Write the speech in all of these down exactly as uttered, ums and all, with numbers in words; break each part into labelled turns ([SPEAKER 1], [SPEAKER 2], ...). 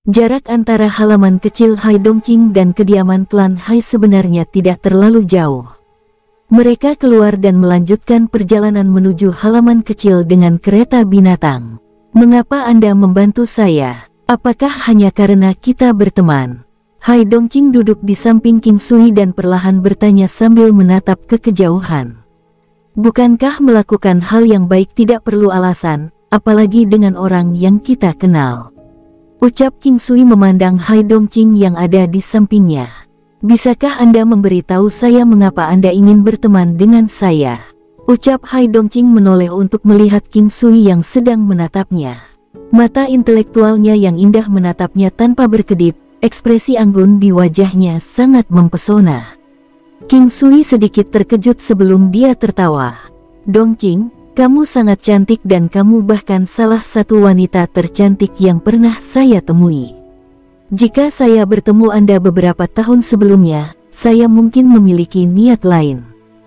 [SPEAKER 1] Jarak antara halaman kecil Hai Dongqing dan kediaman klan Hai sebenarnya tidak terlalu jauh. Mereka keluar dan melanjutkan perjalanan menuju halaman kecil dengan kereta binatang. "Mengapa Anda membantu saya? Apakah hanya karena kita berteman?" Hai Dongqing duduk di samping King Sui dan perlahan bertanya sambil menatap ke kejauhan. "Bukankah melakukan hal yang baik tidak perlu alasan, apalagi dengan orang yang kita kenal?" Ucap King Sui memandang Hai Dongqing yang ada di sampingnya. "Bisakah Anda memberitahu saya mengapa Anda ingin berteman dengan saya?" Ucap Hai Dongqing menoleh untuk melihat King Sui yang sedang menatapnya. Mata intelektualnya yang indah menatapnya tanpa berkedip, ekspresi anggun di wajahnya sangat mempesona. King Sui sedikit terkejut sebelum dia tertawa. "Dongqing, kamu sangat cantik dan kamu bahkan salah satu wanita tercantik yang pernah saya temui. Jika saya bertemu Anda beberapa tahun sebelumnya, saya mungkin memiliki niat lain.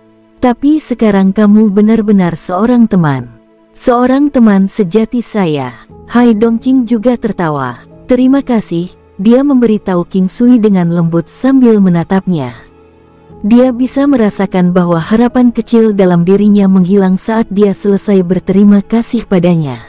[SPEAKER 1] Tapi sekarang kamu benar-benar seorang teman. Seorang teman sejati saya." Hai Dongqing juga tertawa. "Terima kasih," dia memberitahu King Sui dengan lembut sambil menatapnya. Dia bisa merasakan bahwa harapan kecil dalam dirinya menghilang saat dia selesai berterima kasih padanya.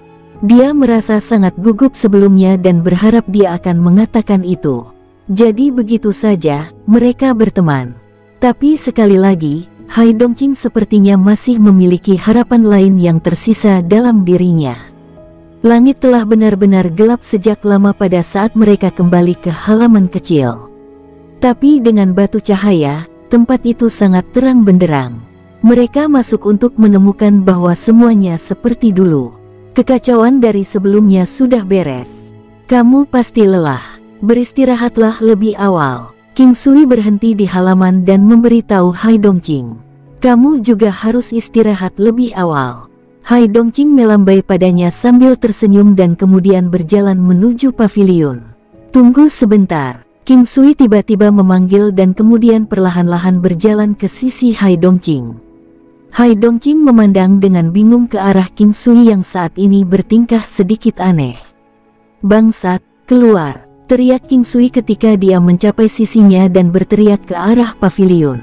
[SPEAKER 1] Dia merasa sangat gugup sebelumnya dan berharap dia akan mengatakan itu. Jadi begitu saja, mereka berteman. Tapi sekali lagi, Hai Dongqing sepertinya masih memiliki harapan lain yang tersisa dalam dirinya. Langit telah benar-benar gelap sejak lama pada saat mereka kembali ke halaman kecil. Tapi dengan batu cahaya, tempat itu sangat terang benderang. Mereka masuk untuk menemukan bahwa semuanya seperti dulu. Kekacauan dari sebelumnya sudah beres. "Kamu pasti lelah. Beristirahatlah lebih awal." King Sui berhenti di halaman dan memberitahu Hai Dongqing. "Kamu juga harus istirahat lebih awal." Hai Dongqing melambai padanya sambil tersenyum dan kemudian berjalan menuju pavilion. "Tunggu sebentar." King Sui tiba-tiba memanggil dan kemudian perlahan-lahan berjalan ke sisi Hai Dongqing. Hai Dongqing memandang dengan bingung ke arah King Sui yang saat ini bertingkah sedikit aneh. "Bangsat, keluar!" teriak King Sui ketika dia mencapai sisinya dan berteriak ke arah pavilion.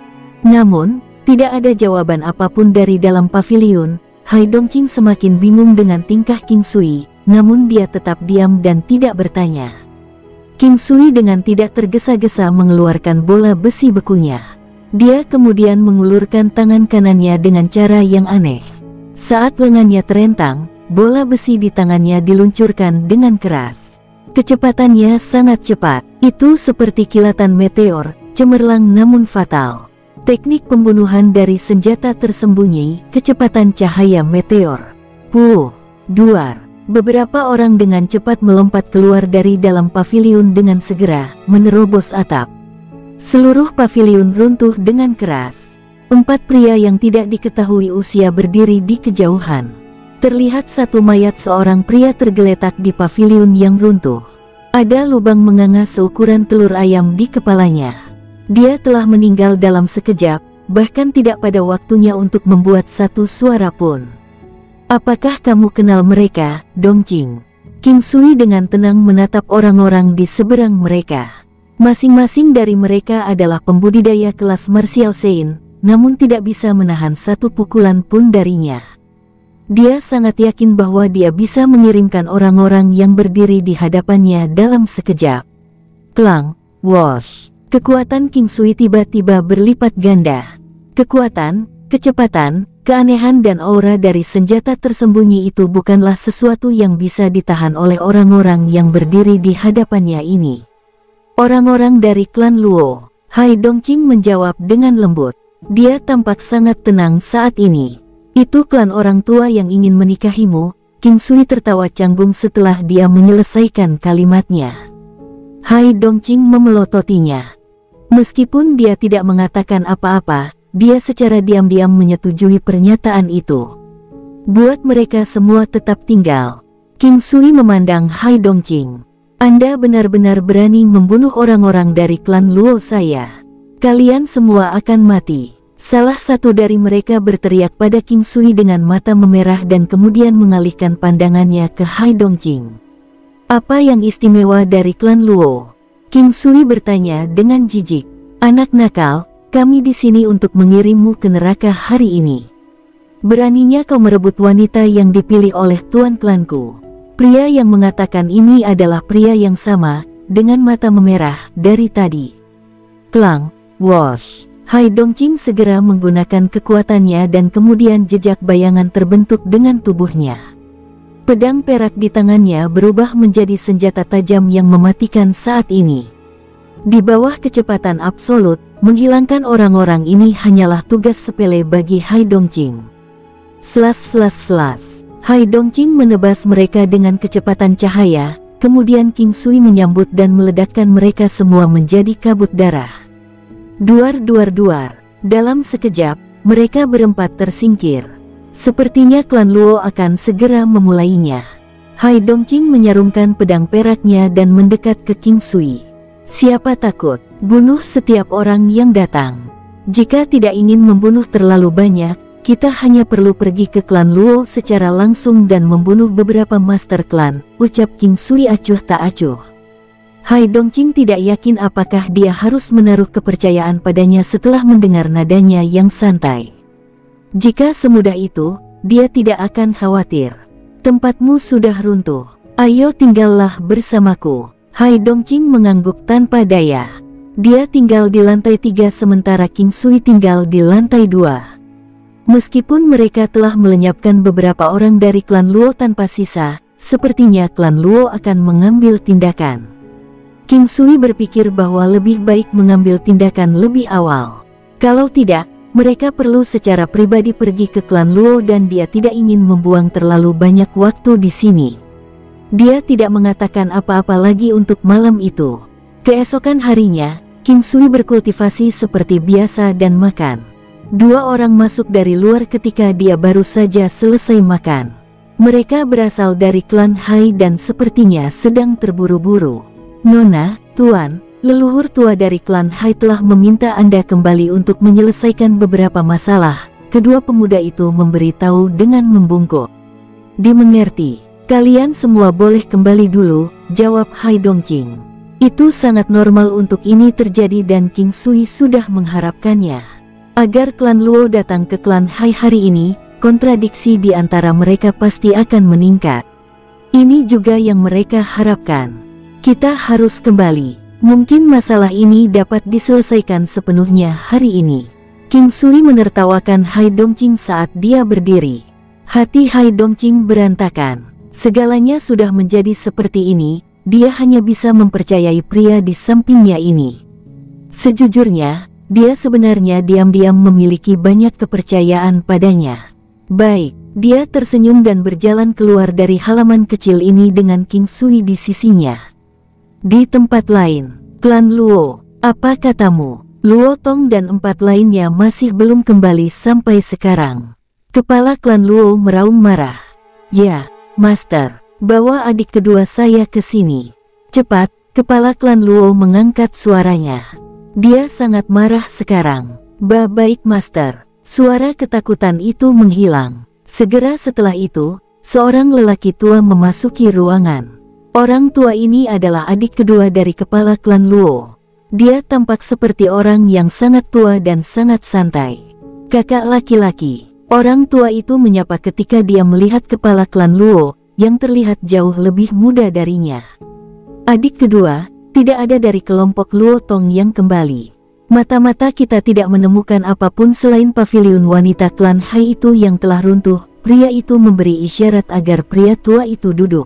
[SPEAKER 1] Namun, tidak ada jawaban apapun dari dalam pavilion. Hai Dongqing semakin bingung dengan tingkah King Sui, namun dia tetap diam dan tidak bertanya. King Sui dengan tidak tergesa-gesa mengeluarkan bola besi bekunya. Dia kemudian mengulurkan tangan kanannya dengan cara yang aneh. Saat lengannya terentang, bola besi di tangannya diluncurkan dengan keras. Kecepatannya sangat cepat. Itu seperti kilatan meteor, cemerlang namun fatal. Teknik pembunuhan dari senjata tersembunyi, kecepatan cahaya meteor. Puh, duar. Beberapa orang dengan cepat melompat keluar dari dalam pavilion dengan segera, menerobos atap. Seluruh pavilion runtuh dengan keras. Empat pria yang tidak diketahui usia berdiri di kejauhan. Terlihat satu mayat seorang pria tergeletak di pavilion yang runtuh. Ada lubang menganga seukuran telur ayam di kepalanya. Dia telah meninggal dalam sekejap, bahkan tidak pada waktunya untuk membuat satu suara pun. "Apakah kamu kenal mereka, Dongqing?" King Sui dengan tenang menatap orang-orang di seberang mereka. Masing-masing dari mereka adalah pembudidaya kelas martial Sein, namun tidak bisa menahan satu pukulan pun darinya. Dia sangat yakin bahwa dia bisa mengirimkan orang-orang yang berdiri di hadapannya dalam sekejap. Klang, whoosh. Kekuatan King Sui tiba-tiba berlipat ganda. Kekuatan, kecepatan, keanehan dan aura dari senjata tersembunyi itu bukanlah sesuatu yang bisa ditahan oleh orang-orang yang berdiri di hadapannya ini. "Orang-orang dari klan Luo," Hai Dongqing menjawab dengan lembut. Dia tampak sangat tenang saat ini. "Itu klan orang tua yang ingin menikahimu." King Sui tertawa canggung setelah dia menyelesaikan kalimatnya. Hai Dongqing memelototinya. Meskipun dia tidak mengatakan apa-apa, dia secara diam-diam menyetujui pernyataan itu. Buat mereka semua tetap tinggal. King Sui memandang Hai Dongqing. "Anda benar-benar berani membunuh orang-orang dari klan Luo saya. Kalian semua akan mati." Salah satu dari mereka berteriak pada King Sui dengan mata memerah dan kemudian mengalihkan pandangannya ke Hai Dongqing. Apa yang istimewa dari klan Luo? King Sui bertanya dengan jijik. Anak nakal, kami di sini untuk mengirimmu ke neraka hari ini. Beraninya kau merebut wanita yang dipilih oleh tuan klanku. Pria yang mengatakan ini adalah pria yang sama, dengan mata memerah, dari tadi. Klang, wosh. Hai Dongqing segera menggunakan kekuatannya dan kemudian jejak bayangan terbentuk dengan tubuhnya. Pedang perak di tangannya berubah menjadi senjata tajam yang mematikan saat ini. Di bawah kecepatan absolut, menghilangkan orang-orang ini hanyalah tugas sepele bagi Hai Dongqing. Selas selas selas. Hai Dongqing menebas mereka dengan kecepatan cahaya, kemudian King Sui menyambut dan meledakkan mereka semua menjadi kabut darah. Duar duar duar. Dalam sekejap, mereka berempat tersingkir. Sepertinya klan Luo akan segera memulainya. Hai Dongqing menyarungkan pedang peraknya dan mendekat ke King Sui. Siapa takut? Bunuh setiap orang yang datang. Jika tidak ingin membunuh terlalu banyak, kita hanya perlu pergi ke klan Luo secara langsung dan membunuh beberapa master klan, ucap King Sui acuh tak acuh. Hai Dongqing tidak yakin apakah dia harus menaruh kepercayaan padanya setelah mendengar nadanya yang santai. Jika semudah itu, dia tidak akan khawatir. Tempatmu sudah runtuh. Ayo tinggallah bersamaku. Hai Dongqing mengangguk tanpa daya. Dia tinggal di lantai tiga sementara King Sui tinggal di lantai dua. Meskipun mereka telah melenyapkan beberapa orang dari klan Luo tanpa sisa, sepertinya klan Luo akan mengambil tindakan. King Sui berpikir bahwa lebih baik mengambil tindakan lebih awal. Kalau tidak, mereka perlu secara pribadi pergi ke klan Luo dan dia tidak ingin membuang terlalu banyak waktu di sini. Dia tidak mengatakan apa-apa lagi untuk malam itu. Keesokan harinya, King Sui berkultivasi seperti biasa dan makan. Dua orang masuk dari luar ketika dia baru saja selesai makan. Mereka berasal dari klan Hai dan sepertinya sedang terburu-buru. Nona, Tuan, leluhur tua dari klan Hai telah meminta Anda kembali untuk menyelesaikan beberapa masalah. Kedua pemuda itu memberitahu dengan membungkuk. Dimengerti, kalian semua boleh kembali dulu, jawab Hai Dongqing. Itu sangat normal untuk ini terjadi dan King Sui sudah mengharapkannya. Agar klan Luo datang ke klan Hai hari ini, kontradiksi di antara mereka pasti akan meningkat. Ini juga yang mereka harapkan. Kita harus kembali. Mungkin masalah ini dapat diselesaikan sepenuhnya hari ini. King Sui menertawakan Hai Dongqing saat dia berdiri. Hati Hai Dongqing berantakan. Segalanya sudah menjadi seperti ini, dia hanya bisa mempercayai pria di sampingnya ini. Sejujurnya, dia sebenarnya diam-diam memiliki banyak kepercayaan padanya. Baik, dia tersenyum dan berjalan keluar dari halaman kecil ini dengan King Sui di sisinya. Di tempat lain, klan Luo, apa katamu? Luo Tong dan empat lainnya masih belum kembali sampai sekarang. Kepala klan Luo meraung marah. Ya, Master, bawa adik kedua saya ke sini. Cepat, kepala klan Luo mengangkat suaranya. Dia sangat marah sekarang. Ba baik Master. Suara ketakutan itu menghilang. Segera setelah itu, seorang lelaki tua memasuki ruangan. Orang tua ini adalah adik kedua dari kepala klan Luo. Dia tampak seperti orang yang sangat tua dan sangat santai. Kakak laki-laki. Orang tua itu menyapa ketika dia melihat kepala klan Luo, yang terlihat jauh lebih muda darinya. Adik kedua, tidak ada dari kelompok Luo Tong yang kembali. Mata-mata kita tidak menemukan apapun selain paviliun wanita klan Hai itu yang telah runtuh. Pria itu memberi isyarat agar pria tua itu duduk.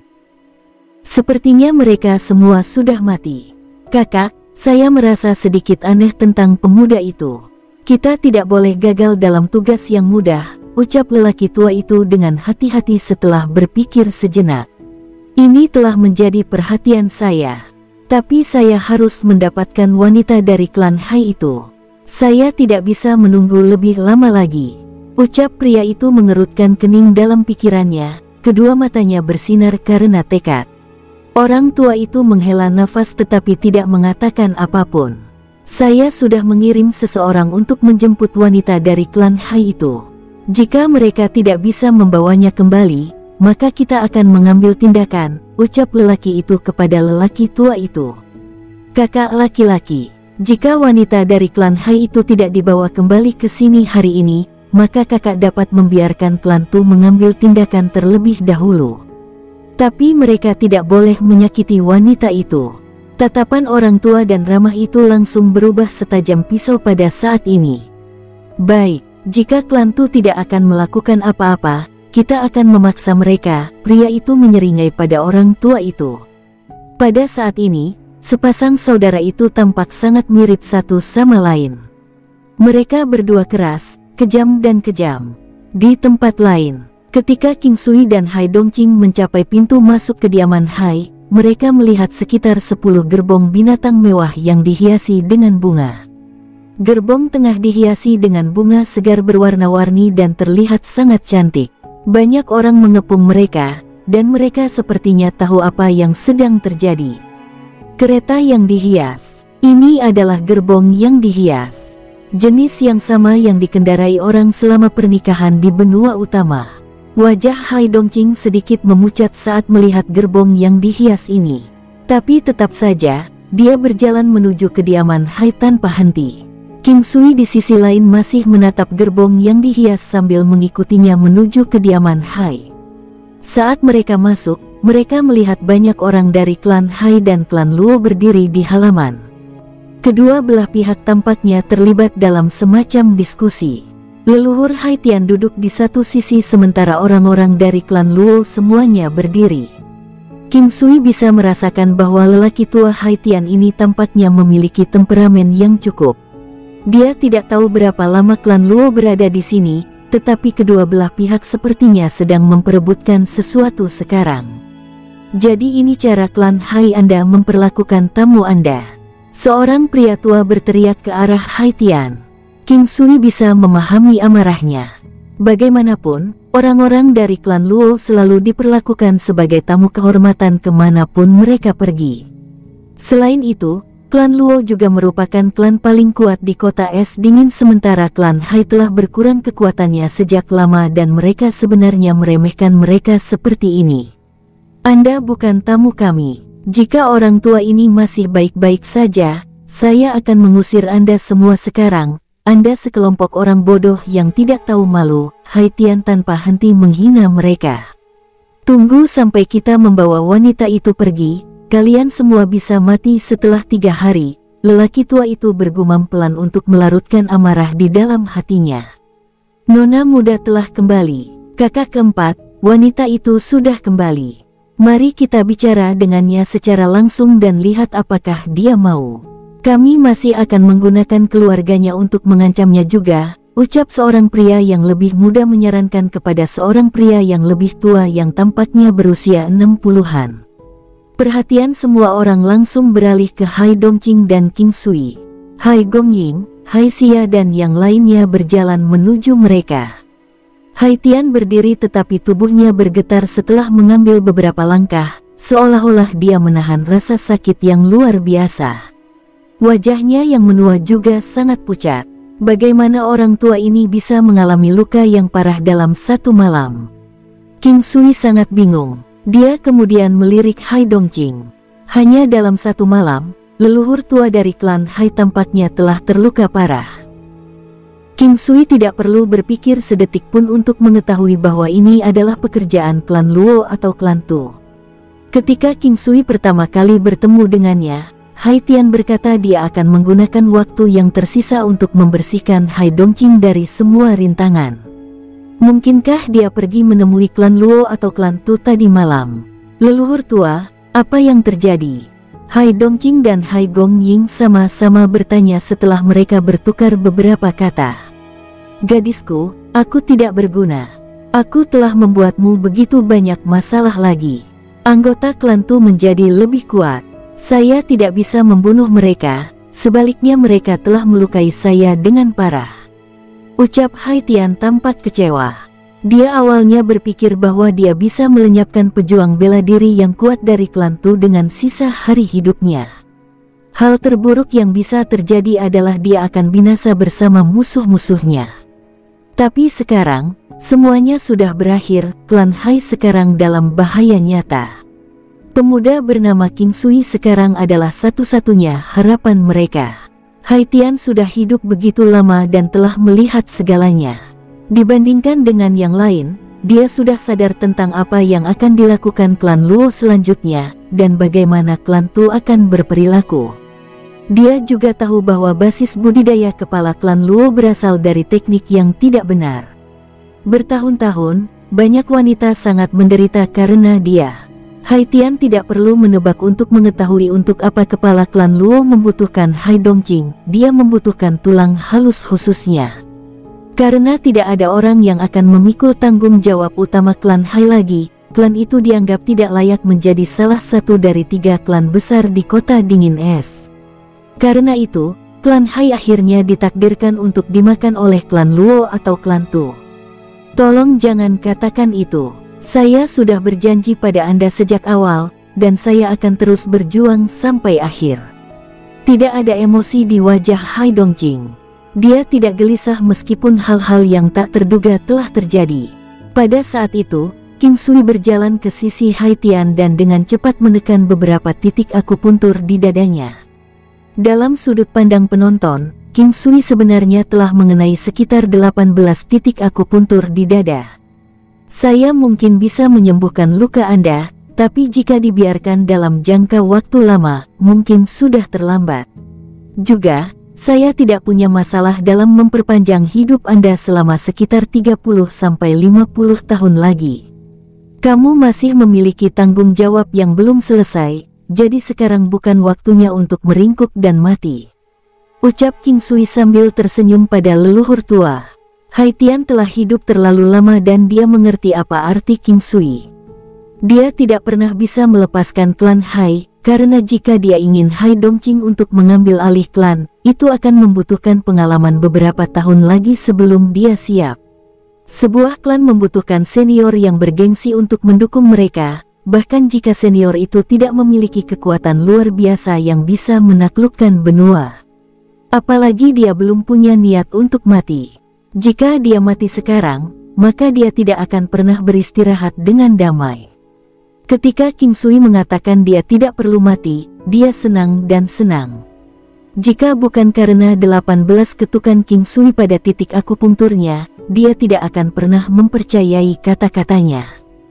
[SPEAKER 1] Sepertinya mereka semua sudah mati. Kakak, saya merasa sedikit aneh tentang pemuda itu. Kita tidak boleh gagal dalam tugas yang mudah, ucap lelaki tua itu dengan hati-hati setelah berpikir sejenak. Ini telah menjadi perhatian saya. Tapi saya harus mendapatkan wanita dari klan Hai itu. Saya tidak bisa menunggu lebih lama lagi. Ucap pria itu mengerutkan kening dalam pikirannya, kedua matanya bersinar karena tekad. Orang tua itu menghela nafas tetapi tidak mengatakan apapun. Saya sudah mengirim seseorang untuk menjemput wanita dari klan Hai itu. Jika mereka tidak bisa membawanya kembali, maka kita akan mengambil tindakan, ucap lelaki itu kepada lelaki tua itu. Kakak laki-laki, jika wanita dari klan Hai itu tidak dibawa kembali ke sini hari ini, maka kakak dapat membiarkan klan Tu mengambil tindakan terlebih dahulu. Tapi mereka tidak boleh menyakiti wanita itu. Tatapan orang tua dan ramah itu langsung berubah setajam pisau pada saat ini. Baik, jika klan Tu tidak akan melakukan apa-apa, kita akan memaksa mereka, pria itu menyeringai pada orang tua itu. Pada saat ini, sepasang saudara itu tampak sangat mirip satu sama lain. Mereka berdua keras, kejam dan kejam. Di tempat lain, ketika King Sui dan Hai Dongqing mencapai pintu masuk kediaman Hai, mereka melihat sekitar sepuluh gerbong binatang mewah yang dihiasi dengan bunga. Gerbong tengah dihiasi dengan bunga segar berwarna-warni dan terlihat sangat cantik. Banyak orang mengepung mereka, dan mereka sepertinya tahu apa yang sedang terjadi. Kereta yang dihias. Ini adalah gerbong yang dihias. Jenis yang sama yang dikendarai orang selama pernikahan di benua utama. Wajah Hai Dongqing sedikit memucat saat melihat gerbong yang dihias ini. Tapi tetap saja, dia berjalan menuju kediaman Hai tanpa henti. King Sui di sisi lain masih menatap gerbong yang dihias sambil mengikutinya menuju kediaman Hai. Saat mereka masuk, mereka melihat banyak orang dari klan Hai dan klan Luo berdiri di halaman. Kedua belah pihak tampaknya terlibat dalam semacam diskusi. Leluhur Hai Tian duduk di satu sisi sementara orang-orang dari klan Luo semuanya berdiri. King Sui bisa merasakan bahwa lelaki tua Hai Tian ini tampaknya memiliki temperamen yang cukup. Dia tidak tahu berapa lama klan Luo berada di sini, tetapi kedua belah pihak sepertinya sedang memperebutkan sesuatu sekarang. Jadi ini cara klan Hai Anda memperlakukan tamu Anda. Seorang pria tua berteriak ke arah Hai Tian. King Sui bisa memahami amarahnya. Bagaimanapun, orang-orang dari klan Luo selalu diperlakukan sebagai tamu kehormatan kemanapun mereka pergi. Selain itu, klan Luo juga merupakan klan paling kuat di kota es dingin sementara klan Hai telah berkurang kekuatannya sejak lama dan mereka sebenarnya meremehkan mereka seperti ini. Anda bukan tamu kami. Jika orang tua ini masih baik-baik saja, saya akan mengusir Anda semua sekarang. Anda sekelompok orang bodoh yang tidak tahu malu, Hai Tian tanpa henti menghina mereka. Tunggu sampai kita membawa wanita itu pergi, kalian semua bisa mati setelah tiga hari, lelaki tua itu bergumam pelan untuk melarutkan amarah di dalam hatinya. Nona muda telah kembali, kakak keempat, wanita itu sudah kembali. Mari kita bicara dengannya secara langsung dan lihat apakah dia mau. Kami masih akan menggunakan keluarganya untuk mengancamnya juga, ucap seorang pria yang lebih muda menyarankan kepada seorang pria yang lebih tua yang tampaknya berusia enam puluhan. Perhatian semua orang langsung beralih ke Hai Dongqing dan King Sui. Hai Gongying, Hai Xia dan yang lainnya berjalan menuju mereka. Hai Tian berdiri tetapi tubuhnya bergetar setelah mengambil beberapa langkah, seolah-olah dia menahan rasa sakit yang luar biasa. Wajahnya yang menua juga sangat pucat. Bagaimana orang tua ini bisa mengalami luka yang parah dalam satu malam? King Sui sangat bingung. Dia kemudian melirik Hai Dongqing. Hanya dalam satu malam, leluhur tua dari klan Hai tampaknya telah terluka parah. King Sui tidak perlu berpikir sedetik pun untuk mengetahui bahwa ini adalah pekerjaan klan Luo atau klan Tu. Ketika King Sui pertama kali bertemu dengannya, Hai Tian berkata dia akan menggunakan waktu yang tersisa untuk membersihkan Hai Dongqing dari semua rintangan. Mungkinkah dia pergi menemui klan Luo atau klan Tu tadi malam? Leluhur tua, apa yang terjadi? Hai Dongqing dan Hai Gongying sama-sama bertanya setelah mereka bertukar beberapa kata. Gadisku, aku tidak berguna. Aku telah membuatmu begitu banyak masalah lagi. Anggota klan Tu menjadi lebih kuat. Saya tidak bisa membunuh mereka, sebaliknya mereka telah melukai saya dengan parah. Ucap Hai Tian tampak kecewa. Dia awalnya berpikir bahwa dia bisa melenyapkan pejuang bela diri yang kuat dari klan Tu dengan sisa hari hidupnya. Hal terburuk yang bisa terjadi adalah dia akan binasa bersama musuh-musuhnya. Tapi sekarang, Semuanya sudah berakhir, klan Hai sekarang dalam bahaya nyata. Pemuda bernama King Sui sekarang adalah satu-satunya harapan mereka. Hai Tian sudah hidup begitu lama dan telah melihat segalanya. Dibandingkan dengan yang lain, dia sudah sadar tentang apa yang akan dilakukan klan Luo selanjutnya, dan bagaimana klan Tu akan berperilaku. Dia juga tahu bahwa basis budidaya kepala klan Luo berasal dari teknik yang tidak benar. Bertahun-tahun, banyak wanita sangat menderita karena dia. Hai Tian tidak perlu menebak untuk mengetahui untuk apa kepala klan Luo membutuhkan Hai Dongqing, dia membutuhkan tulang halus khususnya. Karena tidak ada orang yang akan memikul tanggung jawab utama klan Hai lagi, klan itu dianggap tidak layak menjadi salah satu dari tiga klan besar di kota dingin es. Karena itu, klan Hai akhirnya ditakdirkan untuk dimakan oleh klan Luo atau klan Tu. Tolong jangan katakan itu. Saya sudah berjanji pada Anda sejak awal, dan saya akan terus berjuang sampai akhir. Tidak ada emosi di wajah Hai Dongqing. Dia tidak gelisah meskipun hal-hal yang tak terduga telah terjadi. Pada saat itu, King Sui berjalan ke sisi Hai Tian dan dengan cepat menekan beberapa titik akupuntur di dadanya. Dalam sudut pandang penonton, King Sui sebenarnya telah mengenai sekitar delapan belas titik akupuntur di dada. Saya mungkin bisa menyembuhkan luka Anda, tapi jika dibiarkan dalam jangka waktu lama, mungkin sudah terlambat. Juga, saya tidak punya masalah dalam memperpanjang hidup Anda selama sekitar tiga puluh sampai lima puluh tahun lagi. Kamu masih memiliki tanggung jawab yang belum selesai, jadi sekarang bukan waktunya untuk meringkuk dan mati. Ucap King Sui sambil tersenyum pada leluhur tua. Hai Tian telah hidup terlalu lama dan dia mengerti apa arti King Sui. Dia tidak pernah bisa melepaskan klan Hai, karena jika dia ingin Hai Dongqing untuk mengambil alih klan, itu akan membutuhkan pengalaman beberapa tahun lagi sebelum dia siap. Sebuah klan membutuhkan senior yang bergengsi untuk mendukung mereka, bahkan jika senior itu tidak memiliki kekuatan luar biasa yang bisa menaklukkan benua. Apalagi dia belum punya niat untuk mati. Jika dia mati sekarang, maka dia tidak akan pernah beristirahat dengan damai. Ketika King Sui mengatakan dia tidak perlu mati, dia senang dan senang. Jika bukan karena delapan belas ketukan King Sui pada titik akupunkturnya, dia tidak akan pernah mempercayai kata-katanya.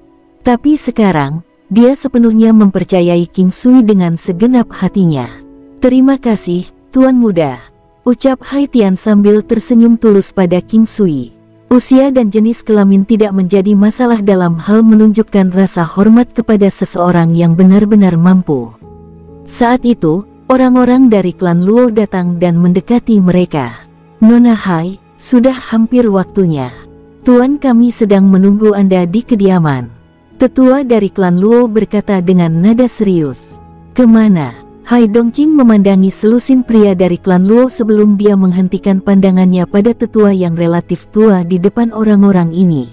[SPEAKER 1] Tapi sekarang, dia sepenuhnya mempercayai King Sui dengan segenap hatinya. Terima kasih, Tuan Muda. Ucap Hai Tian sambil tersenyum tulus pada King Sui. Usia dan jenis kelamin tidak menjadi masalah dalam hal menunjukkan rasa hormat kepada seseorang yang benar-benar mampu. Saat itu, orang-orang dari klan Luo datang dan mendekati mereka. Nona Hai, sudah hampir waktunya. Tuan kami sedang menunggu Anda di kediaman. Tetua dari klan Luo berkata dengan nada serius. Kemana? Hai Dongqing memandangi selusin pria dari klan Luo sebelum dia menghentikan pandangannya pada tetua yang relatif tua di depan orang-orang ini.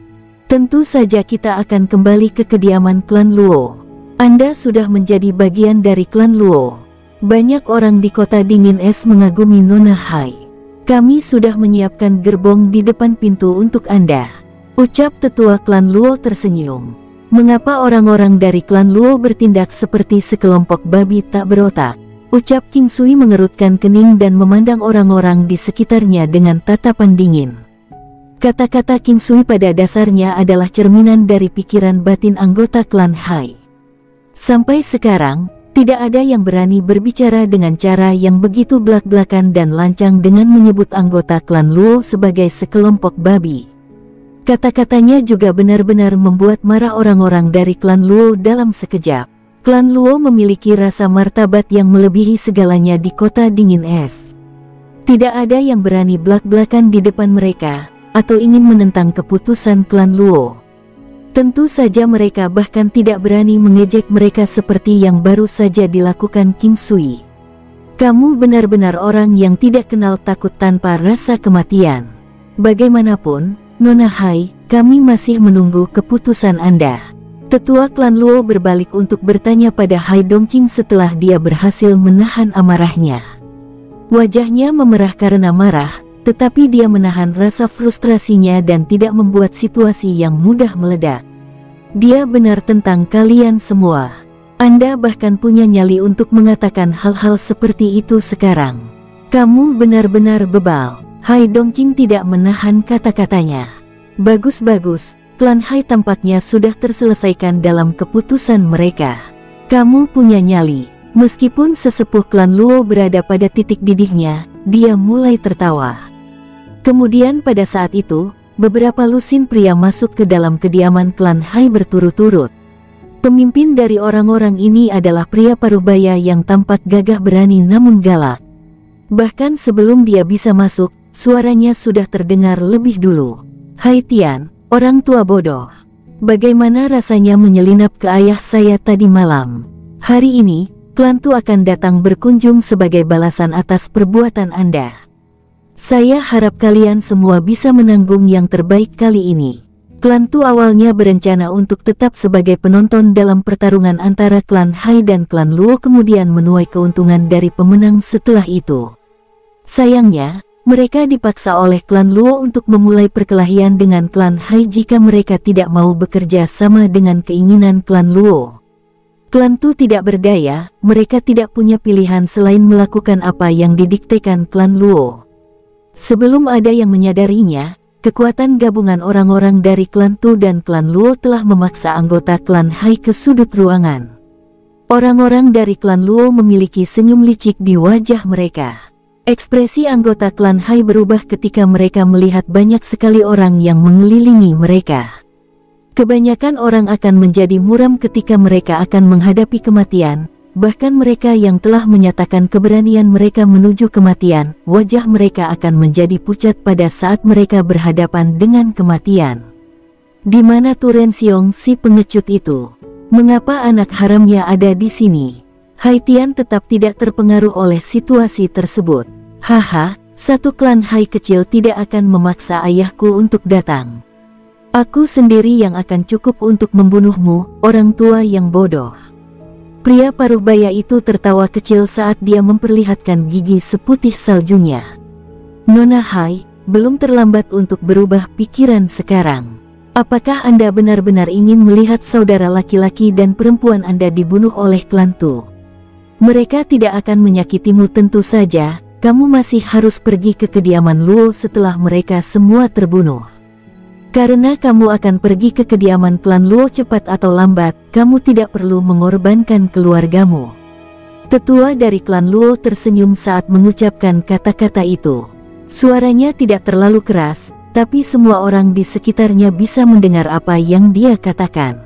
[SPEAKER 1] Tentu saja kita akan kembali ke kediaman klan Luo. Anda sudah menjadi bagian dari klan Luo. Banyak orang di kota dingin es mengagumi Nona Hai. Kami sudah menyiapkan gerbong di depan pintu untuk Anda. Ucap tetua klan Luo tersenyum. Mengapa orang-orang dari klan Luo bertindak seperti sekelompok babi tak berotak? Ucap King Sui mengerutkan kening dan memandang orang-orang di sekitarnya dengan tatapan dingin. Kata-kata King Sui pada dasarnya adalah cerminan dari pikiran batin anggota klan Hai. Sampai sekarang, tidak ada yang berani berbicara dengan cara yang begitu belak-belakan dan lancang dengan menyebut anggota klan Luo sebagai sekelompok babi. Kata-katanya juga benar-benar membuat marah orang-orang dari klan Luo dalam sekejap. Klan Luo memiliki rasa martabat yang melebihi segalanya di kota dingin es. Tidak ada yang berani belak-belakan di depan mereka, atau ingin menentang keputusan klan Luo. Tentu saja mereka bahkan tidak berani mengejek mereka seperti yang baru saja dilakukan King Sui. Kamu benar-benar orang yang tidak kenal takut tanpa rasa kematian. Bagaimanapun, Nona Hai, kami masih menunggu keputusan Anda. Tetua klan Luo berbalik untuk bertanya pada Hai Dongqing setelah dia berhasil menahan amarahnya. Wajahnya memerah karena marah, tetapi dia menahan rasa frustrasinya dan tidak membuat situasi yang mudah meledak. Dia benar tentang kalian semua. Anda bahkan punya nyali untuk mengatakan hal-hal seperti itu sekarang. Kamu benar-benar bebal. Hai Dongqing tidak menahan kata-katanya. Bagus-bagus, klan Hai tampaknya sudah terselesaikan dalam keputusan mereka. Kamu punya nyali. Meskipun sesepuh klan Luo berada pada titik didihnya, dia mulai tertawa. Kemudian pada saat itu, beberapa lusin pria masuk ke dalam kediaman klan Hai berturut-turut. Pemimpin dari orang-orang ini adalah pria parubaya yang tampak gagah berani namun galak. Bahkan sebelum dia bisa masuk, suaranya sudah terdengar lebih dulu. Hai Tian, orang tua bodoh. Bagaimana rasanya menyelinap ke ayah saya tadi malam? Hari ini, klan Tu akan datang berkunjung sebagai balasan atas perbuatan Anda. Saya harap kalian semua bisa menanggung yang terbaik kali ini. Klan Tu awalnya berencana untuk tetap sebagai penonton dalam pertarungan antara klan Hai dan klan Luo, kemudian menuai keuntungan dari pemenang setelah itu. Sayangnya, mereka dipaksa oleh klan Luo untuk memulai perkelahian dengan klan Hai jika mereka tidak mau bekerja sama dengan keinginan klan Luo. Klan Tu tidak berdaya, mereka tidak punya pilihan selain melakukan apa yang didiktekan klan Luo. Sebelum ada yang menyadarinya, kekuatan gabungan orang-orang dari klan Tu dan klan Luo telah memaksa anggota klan Hai ke sudut ruangan. Orang-orang dari klan Luo memiliki senyum licik di wajah mereka. Ekspresi anggota klan Hai berubah ketika mereka melihat banyak sekali orang yang mengelilingi mereka. Kebanyakan orang akan menjadi muram ketika mereka akan menghadapi kematian. Bahkan mereka yang telah menyatakan keberanian mereka menuju kematian, wajah mereka akan menjadi pucat pada saat mereka berhadapan dengan kematian. Di mana Turen Xiong si pengecut itu? Mengapa anak haramnya ada di sini? Hai Tian tetap tidak terpengaruh oleh situasi tersebut. Haha, satu klan Hai kecil tidak akan memaksa ayahku untuk datang. Aku sendiri yang akan cukup untuk membunuhmu, orang tua yang bodoh. Pria parubaya itu tertawa kecil saat dia memperlihatkan gigi seputih saljunya. Nona Hai, belum terlambat untuk berubah pikiran sekarang. Apakah Anda benar-benar ingin melihat saudara laki-laki dan perempuan Anda dibunuh oleh klan Tu? Mereka tidak akan menyakitimu tentu saja, kamu masih harus pergi ke kediaman Luo setelah mereka semua terbunuh. Karena kamu akan pergi ke kediaman klan Luo cepat atau lambat, kamu tidak perlu mengorbankan keluargamu. Tetua dari klan Luo tersenyum saat mengucapkan kata-kata itu. Suaranya tidak terlalu keras, tapi semua orang di sekitarnya bisa mendengar apa yang dia katakan.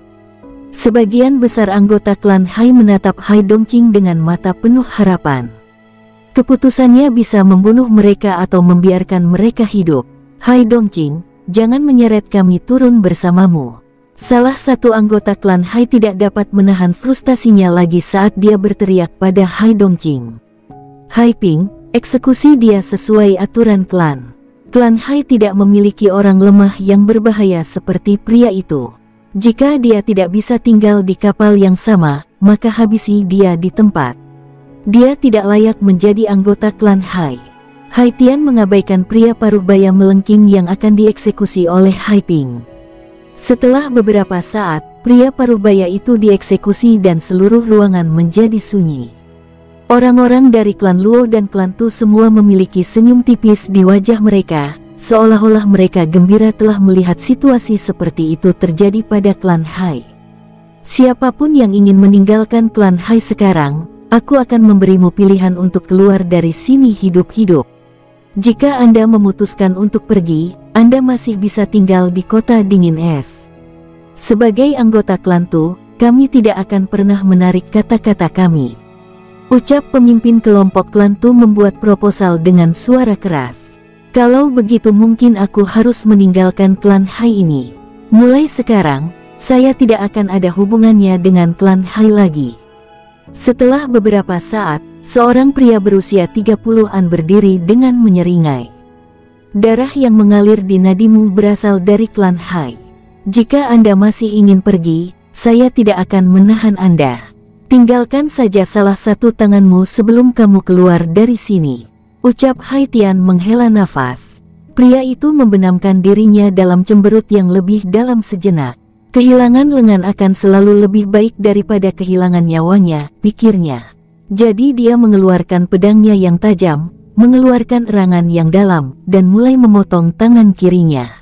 [SPEAKER 1] Sebagian besar anggota klan Hai menatap Hai Dongqing dengan mata penuh harapan. Keputusannya bisa membunuh mereka atau membiarkan mereka hidup. Hai Dongqing, jangan menyeret kami turun bersamamu. Salah satu anggota klan Hai tidak dapat menahan frustasinya lagi saat dia berteriak pada Hai Dongqing. Hai Ping, eksekusi dia sesuai aturan klan. Klan Hai tidak memiliki orang lemah yang berbahaya seperti pria itu. Jika dia tidak bisa tinggal di kapal yang sama, maka habisi dia di tempat. Dia tidak layak menjadi anggota klan Hai. Hai Tian mengabaikan pria parubaya melengking yang akan dieksekusi oleh Hai Ping. Setelah beberapa saat, pria parubaya itu dieksekusi dan seluruh ruangan menjadi sunyi. Orang-orang dari klan Luo dan klan Tu semua memiliki senyum tipis di wajah mereka, seolah-olah mereka gembira telah melihat situasi seperti itu terjadi pada klan Hai. Siapapun yang ingin meninggalkan klan Hai sekarang, aku akan memberimu pilihan untuk keluar dari sini hidup-hidup. Jika Anda memutuskan untuk pergi, Anda masih bisa tinggal di kota dingin es. Sebagai anggota klan Tu, kami tidak akan pernah menarik kata-kata kami. Ucap pemimpin kelompok klan Tu membuat proposal dengan suara keras. Kalau begitu mungkin aku harus meninggalkan klan Hai ini. Mulai sekarang, saya tidak akan ada hubungannya dengan klan Hai lagi. Setelah beberapa saat, seorang pria berusia tiga puluhan berdiri dengan menyeringai. Darah yang mengalir di nadimu berasal dari klan Hai. Jika Anda masih ingin pergi, saya tidak akan menahan Anda. Tinggalkan saja salah satu tanganmu sebelum kamu keluar dari sini. Ucap Haitian menghela nafas. Pria itu membenamkan dirinya dalam cemberut yang lebih dalam sejenak. Kehilangan lengan akan selalu lebih baik daripada kehilangan nyawanya, pikirnya. Jadi dia mengeluarkan pedangnya yang tajam, mengeluarkan erangan yang dalam, dan mulai memotong tangan kirinya.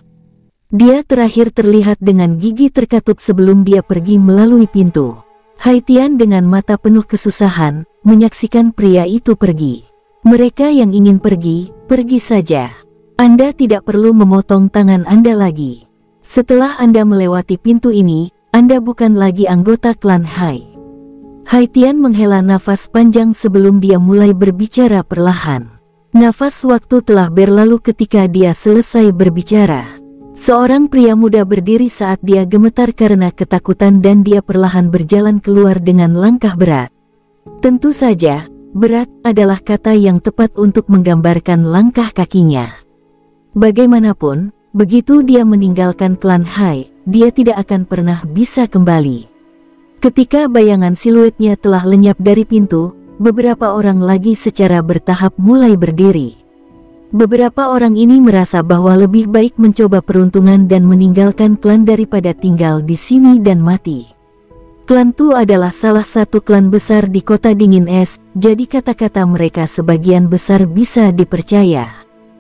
[SPEAKER 1] Dia terakhir terlihat dengan gigi terkatup sebelum dia pergi melalui pintu. Haitian dengan mata penuh kesusahan, menyaksikan pria itu pergi. Mereka yang ingin pergi, pergi saja. Anda tidak perlu memotong tangan Anda lagi. Setelah Anda melewati pintu ini, Anda bukan lagi anggota klan Hai. Haitian menghela nafas panjang sebelum dia mulai berbicara perlahan. Nafas waktu telah berlalu ketika dia selesai berbicara. Seorang pria muda berdiri saat dia gemetar karena ketakutan dan dia perlahan berjalan keluar dengan langkah berat. Tentu saja, berat adalah kata yang tepat untuk menggambarkan langkah kakinya. Bagaimanapun, begitu dia meninggalkan klan Hai, dia tidak akan pernah bisa kembali. Ketika bayangan siluetnya telah lenyap dari pintu, beberapa orang lagi secara bertahap mulai berdiri. Beberapa orang ini merasa bahwa lebih baik mencoba peruntungan dan meninggalkan klan daripada tinggal di sini dan mati. Klan Tu adalah salah satu klan besar di kota dingin es, jadi kata-kata mereka sebagian besar bisa dipercaya.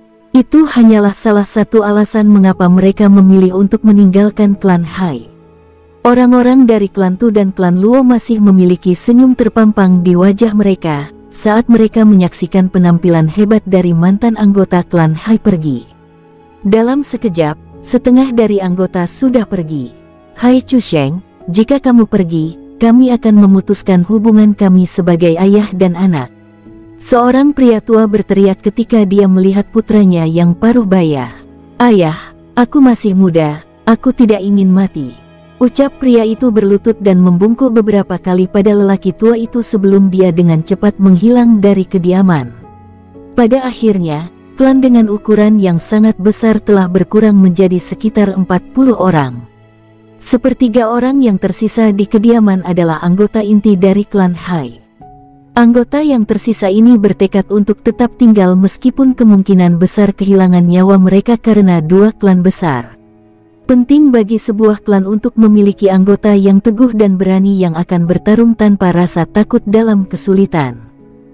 [SPEAKER 1] Itu hanyalah salah satu alasan mengapa mereka memilih untuk meninggalkan klan Hai. Orang-orang dari klan Tu dan klan Luo masih memiliki senyum terpampang di wajah mereka saat mereka menyaksikan penampilan hebat dari mantan anggota klan Hai pergi. Dalam sekejap, setengah dari anggota sudah pergi. Hai Chusheng, jika kamu pergi, kami akan memutuskan hubungan kami sebagai ayah dan anak. Seorang pria tua berteriak ketika dia melihat putranya yang paruh baya. Ayah, aku masih muda, aku tidak ingin mati. Ucap pria itu berlutut dan membungkuk beberapa kali pada lelaki tua itu sebelum dia dengan cepat menghilang dari kediaman. Pada akhirnya, klan dengan ukuran yang sangat besar telah berkurang menjadi sekitar empat puluh orang. Sepertiga orang yang tersisa di kediaman adalah anggota inti dari klan Hai. Anggota yang tersisa ini bertekad untuk tetap tinggal meskipun kemungkinan besar kehilangan nyawa mereka karena dua klan besar. Penting bagi sebuah klan untuk memiliki anggota yang teguh dan berani yang akan bertarung tanpa rasa takut dalam kesulitan.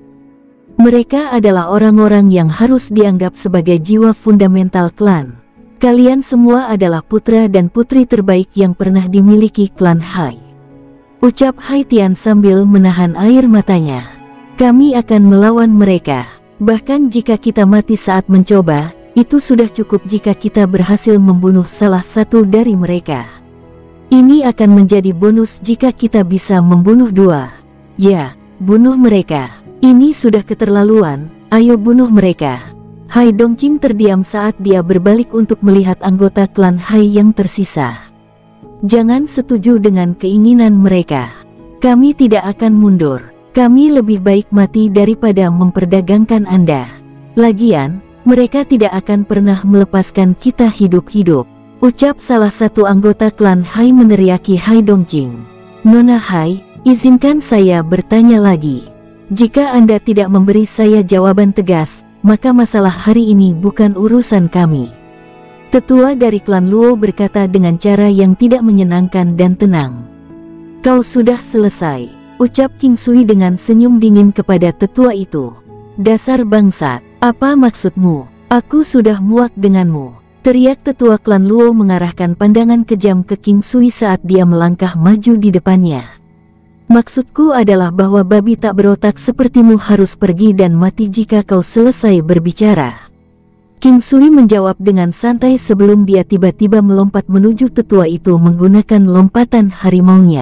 [SPEAKER 1] Mereka adalah orang-orang yang harus dianggap sebagai jiwa fundamental klan. Kalian semua adalah putra dan putri terbaik yang pernah dimiliki klan Hai. Ucap Haitian sambil menahan air matanya. Kami akan melawan mereka. Bahkan jika kita mati saat mencoba, itu sudah cukup jika kita berhasil membunuh salah satu dari mereka. Ini akan menjadi bonus jika kita bisa membunuh dua. Ya, bunuh mereka. Ini sudah keterlaluan, ayo bunuh mereka. Hai Dongqing terdiam saat dia berbalik untuk melihat anggota klan Hai yang tersisa. Jangan setuju dengan keinginan mereka. Kami tidak akan mundur. Kami lebih baik mati daripada memperdagangkan Anda. Lagian, mereka tidak akan pernah melepaskan kita hidup-hidup. Ucap salah satu anggota klan Hai meneriaki Hai Dongqing. Nona Hai, izinkan saya bertanya lagi. Jika Anda tidak memberi saya jawaban tegas, maka masalah hari ini bukan urusan kami. Tetua dari klan Luo berkata dengan cara yang tidak menyenangkan dan tenang. Kau sudah selesai, ucap King Sui dengan senyum dingin kepada tetua itu. Dasar bangsat. Apa maksudmu? Aku sudah muak denganmu. Teriak tetua klan Luo mengarahkan pandangan kejam ke King Sui saat dia melangkah maju di depannya. Maksudku adalah bahwa babi tak berotak sepertimu harus pergi dan mati jika kau selesai berbicara. King Sui menjawab dengan santai sebelum dia tiba-tiba melompat menuju tetua itu menggunakan lompatan harimaunya.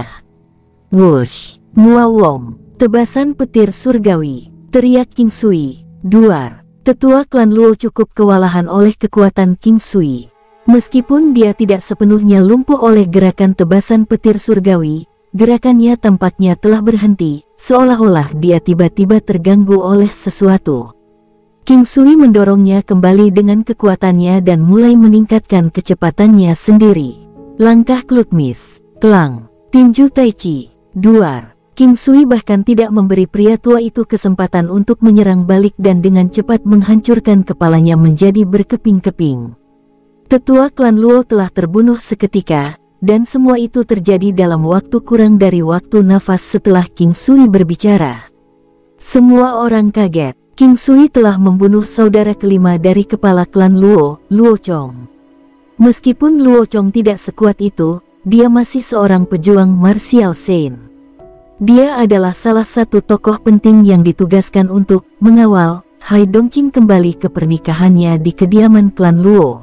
[SPEAKER 1] Wush! Muawom! Tebasan petir surgawi! Teriak King Sui. Duar! Tetua klan Luo cukup kewalahan oleh kekuatan King Sui. Meskipun dia tidak sepenuhnya lumpuh oleh gerakan tebasan petir surgawi, gerakannya tampaknya telah berhenti, seolah-olah dia tiba-tiba terganggu oleh sesuatu. King Sui mendorongnya kembali dengan kekuatannya dan mulai meningkatkan kecepatannya sendiri. Langkah Klutmis, Klang, Tinju Tai Chi, Duar. King Sui bahkan tidak memberi pria tua itu kesempatan untuk menyerang balik dan dengan cepat menghancurkan kepalanya menjadi berkeping-keping. Tetua klan Luo telah terbunuh seketika, dan semua itu terjadi dalam waktu kurang dari waktu nafas setelah King Sui berbicara. Semua orang kaget. King Sui telah membunuh saudara kelima dari kepala klan Luo, Luo Chong. Meskipun Luo Chong tidak sekuat itu, dia masih seorang pejuang martial saint. Dia adalah salah satu tokoh penting yang ditugaskan untuk mengawal Hai Dongqing kembali ke pernikahannya di kediaman klan Luo.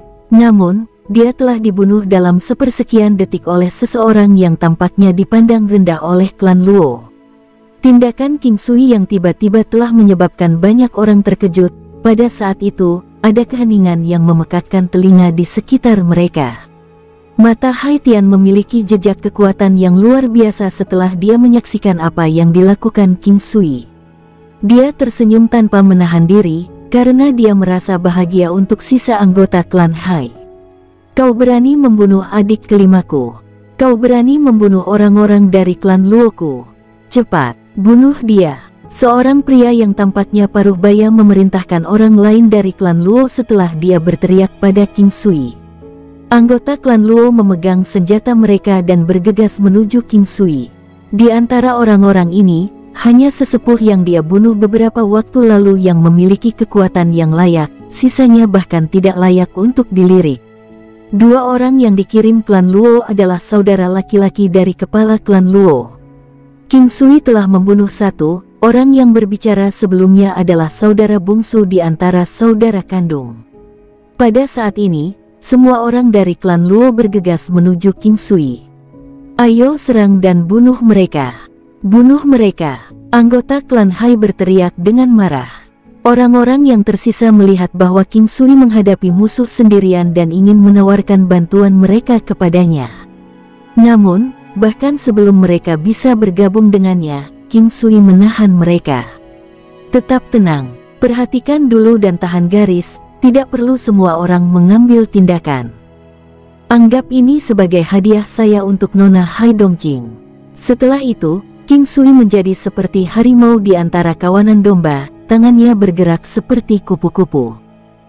[SPEAKER 1] Namun, dia telah dibunuh dalam sepersekian detik oleh seseorang yang tampaknya dipandang rendah oleh klan Luo. Tindakan King Sui yang tiba-tiba telah menyebabkan banyak orang terkejut. Pada saat itu, ada keheningan yang memekakkan telinga di sekitar mereka. Mata Hai Tian memiliki jejak kekuatan yang luar biasa setelah dia menyaksikan apa yang dilakukan King Sui. Dia tersenyum tanpa menahan diri, karena dia merasa bahagia untuk sisa anggota klan Hai. Kau berani membunuh adik kelimaku. Kau berani membunuh orang-orang dari klan Luoku. Cepat, bunuh dia. Seorang pria yang tampaknya paruh baya memerintahkan orang lain dari klan Luo setelah dia berteriak pada King Sui. Anggota klan Luo memegang senjata mereka dan bergegas menuju King Sui. Di antara orang-orang ini, hanya sesepuh yang dia bunuh beberapa waktu lalu yang memiliki kekuatan yang layak, sisanya bahkan tidak layak untuk dilirik. Dua orang yang dikirim klan Luo adalah saudara laki-laki dari kepala klan Luo. King Sui telah membunuh satu, orang yang berbicara sebelumnya adalah saudara bungsu di antara saudara kandung. Pada saat ini, semua orang dari klan Luo bergegas menuju King Sui. Ayo serang dan bunuh mereka. Bunuh mereka. Anggota klan Hai berteriak dengan marah. Orang-orang yang tersisa melihat bahwa King Sui menghadapi musuh sendirian dan ingin menawarkan bantuan mereka kepadanya. Namun, bahkan sebelum mereka bisa bergabung dengannya, King Sui menahan mereka. Tetap tenang, perhatikan dulu dan tahan garis. Tidak perlu semua orang mengambil tindakan. Anggap ini sebagai hadiah saya untuk Nona Hai Dongqing. Setelah itu, King Sui menjadi seperti harimau di antara kawanan domba, tangannya bergerak seperti kupu-kupu.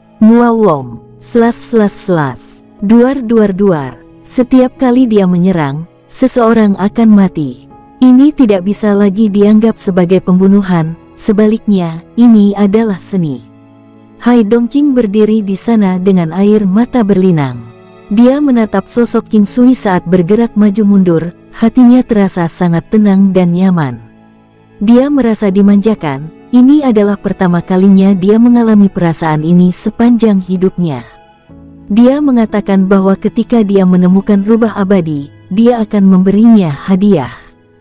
[SPEAKER 1] Muawom, selas selas selas, duar duar duar. Setiap kali dia menyerang, seseorang akan mati. Ini tidak bisa lagi dianggap sebagai pembunuhan, sebaliknya, ini adalah seni. Hai Dongqing berdiri di sana dengan air mata berlinang. Dia menatap sosok King Sui saat bergerak maju mundur, hatinya terasa sangat tenang dan nyaman. Dia merasa dimanjakan, ini adalah pertama kalinya dia mengalami perasaan ini sepanjang hidupnya. Dia mengatakan bahwa ketika dia menemukan rubah abadi, dia akan memberinya hadiah.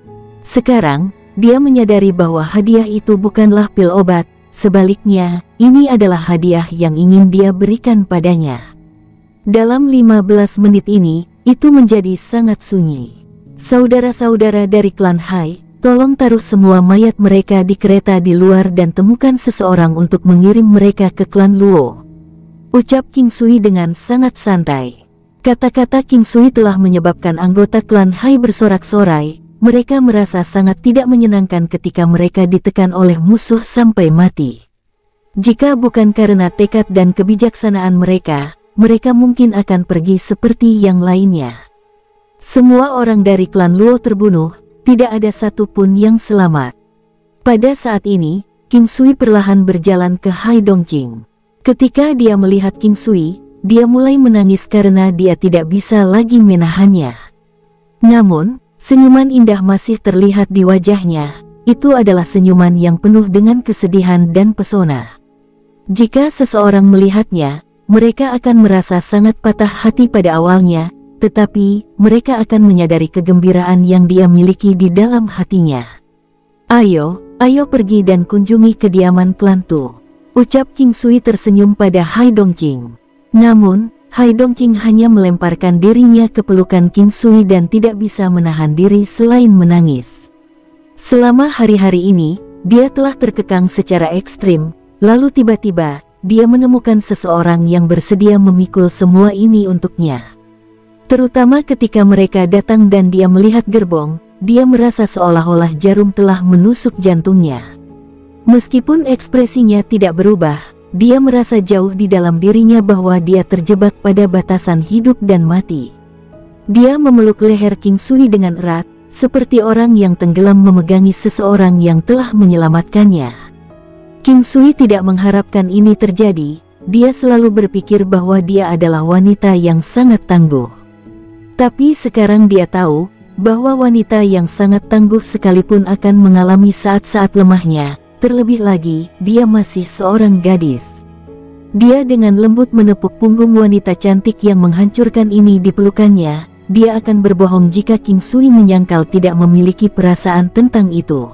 [SPEAKER 1] Sekarang, dia menyadari bahwa hadiah itu bukanlah pil obat. Sebaliknya, ini adalah hadiah yang ingin dia berikan padanya. Dalam lima belas menit ini, itu menjadi sangat sunyi. Saudara-saudara dari klan Hai, tolong taruh semua mayat mereka di kereta di luar dan temukan seseorang untuk mengirim mereka ke klan Luo. Ucap King Sui dengan sangat santai. Kata-kata King Sui telah menyebabkan anggota klan Hai bersorak-sorai. Mereka merasa sangat tidak menyenangkan ketika mereka ditekan oleh musuh sampai mati. Jika bukan karena tekad dan kebijaksanaan mereka, mereka mungkin akan pergi seperti yang lainnya. Semua orang dari klan Luo terbunuh, tidak ada satupun yang selamat. Pada saat ini, King Sui perlahan berjalan ke Hai Dongqing. Ketika dia melihat King Sui, dia mulai menangis karena dia tidak bisa lagi menahannya. Namun, senyuman indah masih terlihat di wajahnya. Itu adalah senyuman yang penuh dengan kesedihan dan pesona. Jika seseorang melihatnya, mereka akan merasa sangat patah hati pada awalnya, tetapi mereka akan menyadari kegembiraan yang dia miliki di dalam hatinya. Ayo, ayo pergi dan kunjungi kediaman klan Tu. Ucap King Sui tersenyum pada Hai Dongqing. Namun, Hai Dongqing hanya melemparkan dirinya ke pelukan King Sui dan tidak bisa menahan diri selain menangis. Selama hari-hari ini, dia telah terkekang secara ekstrim, lalu tiba-tiba, dia menemukan seseorang yang bersedia memikul semua ini untuknya. Terutama ketika mereka datang dan dia melihat gerbong, dia merasa seolah-olah jarum telah menusuk jantungnya. Meskipun ekspresinya tidak berubah, dia merasa jauh di dalam dirinya bahwa dia terjebak pada batasan hidup dan mati. Dia memeluk leher King Sui dengan erat, seperti orang yang tenggelam memegangi seseorang yang telah menyelamatkannya. King Sui tidak mengharapkan ini terjadi, dia selalu berpikir bahwa dia adalah wanita yang sangat tangguh. Tapi sekarang dia tahu, bahwa wanita yang sangat tangguh sekalipun akan mengalami saat-saat lemahnya. Terlebih lagi, dia masih seorang gadis. Dia dengan lembut menepuk punggung wanita cantik yang menghancurkan ini di pelukannya. Dia akan berbohong jika King Sui menyangkal tidak memiliki perasaan tentang itu.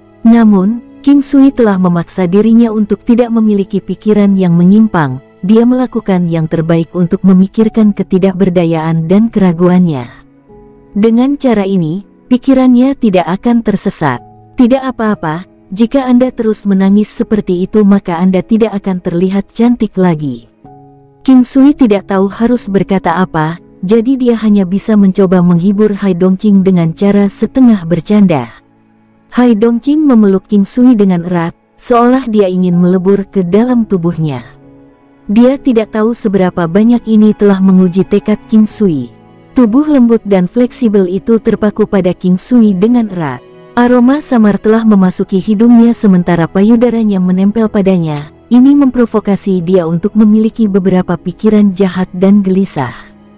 [SPEAKER 1] Namun, King Sui telah memaksa dirinya untuk tidak memiliki pikiran yang menyimpang. Dia melakukan yang terbaik untuk memikirkan ketidakberdayaan dan keraguannya. Dengan cara ini, pikirannya tidak akan tersesat. Tidak apa-apa. Jika Anda terus menangis seperti itu maka Anda tidak akan terlihat cantik lagi. King Sui tidak tahu harus berkata apa, jadi dia hanya bisa mencoba menghibur Hai Dongqing dengan cara setengah bercanda. Hai Dongqing memeluk King Sui dengan erat, seolah dia ingin melebur ke dalam tubuhnya. Dia tidak tahu seberapa banyak ini telah menguji tekad King Sui. Tubuh lembut dan fleksibel itu terpaku pada King Sui dengan erat. Aroma samar telah memasuki hidungnya sementara payudaranya menempel padanya. Ini memprovokasi dia untuk memiliki beberapa pikiran jahat dan gelisah.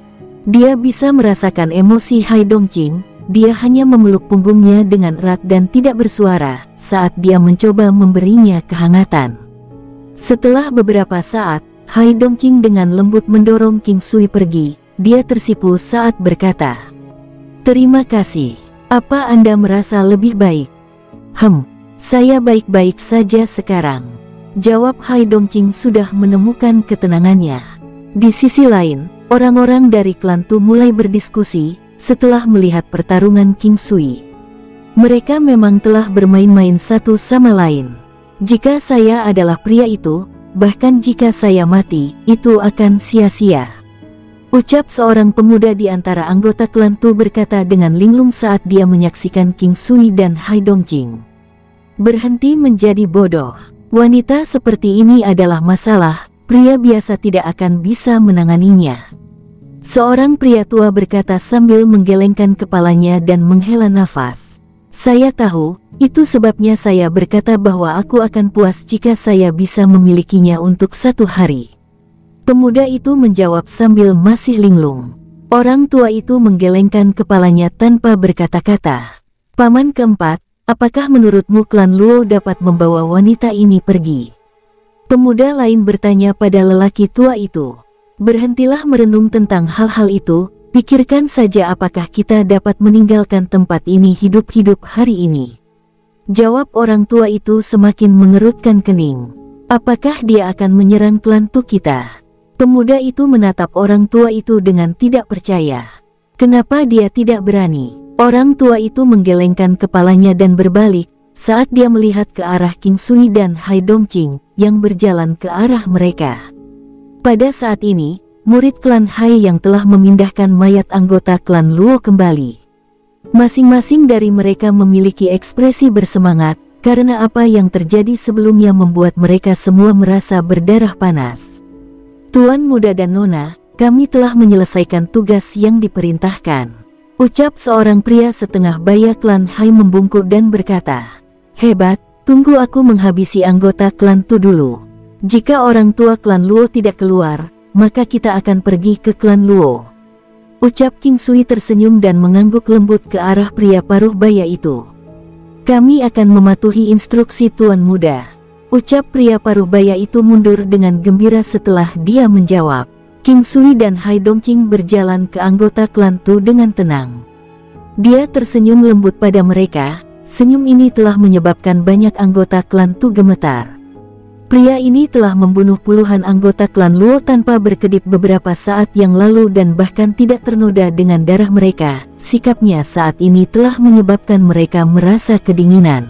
[SPEAKER 1] Dia bisa merasakan emosi Hai Dongqing. Dia hanya memeluk punggungnya dengan erat dan tidak bersuara saat dia mencoba memberinya kehangatan. Setelah beberapa saat, Hai Dongqing dengan lembut mendorong King Sui pergi. Dia tersipu saat berkata, "Terima kasih. Apa Anda merasa lebih baik?" "Hem, saya baik-baik saja sekarang," jawab Hai Dongqing sudah menemukan ketenangannya. Di sisi lain, orang-orang dari klan Tu mulai berdiskusi setelah melihat pertarungan King Sui. Mereka memang telah bermain-main satu sama lain. Jika saya adalah pria itu, bahkan jika saya mati, itu akan sia-sia. Ucap seorang pemuda di antara anggota klan Tu berkata dengan linglung saat dia menyaksikan King Sui dan Hai Dongqing. Berhenti menjadi bodoh. Wanita seperti ini adalah masalah, pria biasa tidak akan bisa menanganinya. Seorang pria tua berkata sambil menggelengkan kepalanya dan menghela nafas. Saya tahu, itu sebabnya saya berkata bahwa aku akan puas jika saya bisa memilikinya untuk satu hari. Pemuda itu menjawab sambil masih linglung. Orang tua itu menggelengkan kepalanya tanpa berkata-kata. Paman keempat, apakah menurutmu klan Luo dapat membawa wanita ini pergi? Pemuda lain bertanya pada lelaki tua itu. Berhentilah merenung tentang hal-hal itu, pikirkan saja apakah kita dapat meninggalkan tempat ini hidup-hidup hari ini. Jawab orang tua itu semakin mengerutkan kening. Apakah dia akan menyerang klan Tu kita? Pemuda itu menatap orang tua itu dengan tidak percaya. Kenapa dia tidak berani? Orang tua itu menggelengkan kepalanya dan berbalik saat dia melihat ke arah King Sui dan Hai Dongqing yang berjalan ke arah mereka. Pada saat ini, murid klan Hai yang telah memindahkan mayat anggota klan Luo kembali. Masing-masing dari mereka memiliki ekspresi bersemangat karena apa yang terjadi sebelumnya membuat mereka semua merasa berdarah panas. Tuan muda dan nona, kami telah menyelesaikan tugas yang diperintahkan. Ucap seorang pria setengah baya klan Hai membungkuk dan berkata, hebat, tunggu aku menghabisi anggota klan Tu dulu. Jika orang tua klan Luo tidak keluar, maka kita akan pergi ke klan Luo. Ucap King Sui tersenyum dan mengangguk lembut ke arah pria paruh baya itu. Kami akan mematuhi instruksi tuan muda. Ucap pria paruh baya itu mundur dengan gembira setelah dia menjawab. King Sui dan Hai Dongqing berjalan ke anggota klan Tu dengan tenang. Dia tersenyum lembut pada mereka, senyum ini telah menyebabkan banyak anggota klan Tu gemetar. Pria ini telah membunuh puluhan anggota klan Luo tanpa berkedip beberapa saat yang lalu dan bahkan tidak ternoda dengan darah mereka. Sikapnya saat ini telah menyebabkan mereka merasa kedinginan.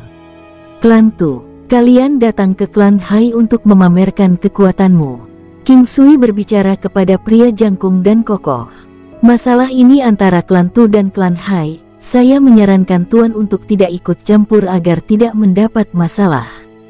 [SPEAKER 1] Klan Tu, kalian datang ke klan Hai untuk memamerkan kekuatanmu. King Sui berbicara kepada pria jangkung dan kokoh. Masalah ini antara klan Tu dan klan Hai, saya menyarankan Tuan untuk tidak ikut campur agar tidak mendapat masalah.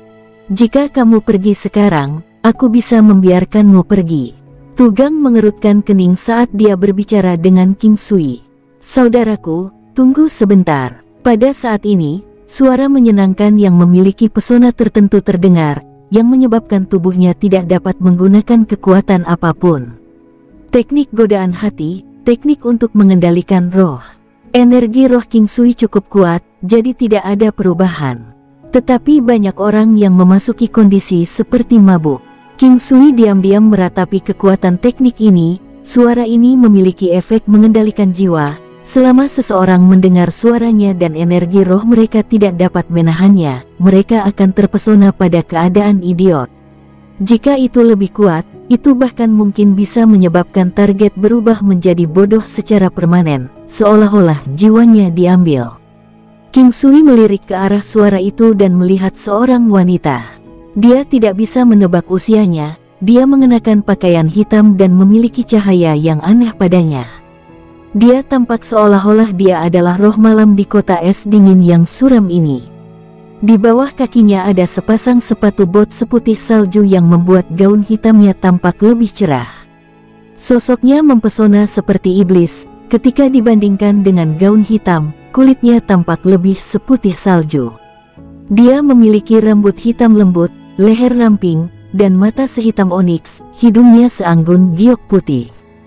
[SPEAKER 1] Jika kamu pergi sekarang, aku bisa membiarkanmu pergi. Tu Gang mengerutkan kening saat dia berbicara dengan King Sui. Saudaraku, tunggu sebentar. Pada saat ini, suara menyenangkan yang memiliki pesona tertentu terdengar, yang menyebabkan tubuhnya tidak dapat menggunakan kekuatan apapun. Teknik godaan hati, teknik untuk mengendalikan roh. Energi roh King Sui cukup kuat, jadi tidak ada perubahan. Tetapi banyak orang yang memasuki kondisi seperti mabuk. King Sui diam-diam meratapi kekuatan teknik ini. Suara ini memiliki efek mengendalikan jiwa. Selama seseorang mendengar suaranya dan energi roh mereka tidak dapat menahannya, mereka akan terpesona pada keadaan idiot. Jika itu lebih kuat, itu bahkan mungkin bisa menyebabkan target berubah menjadi bodoh secara permanen, seolah-olah jiwanya diambil. King Sui melirik ke arah suara itu dan melihat seorang wanita. Dia tidak bisa menebak usianya, dia mengenakan pakaian hitam dan memiliki cahaya yang aneh padanya. Dia tampak seolah-olah dia adalah roh malam di kota es dingin yang suram ini. Di bawah kakinya ada sepasang sepatu bot seputih salju yang membuat gaun hitamnya tampak lebih cerah. Sosoknya mempesona seperti iblis, ketika dibandingkan dengan gaun hitam, kulitnya tampak lebih seputih salju. Dia memiliki rambut hitam lembut, leher ramping, dan mata sehitam oniks, hidungnya seanggun giok putih.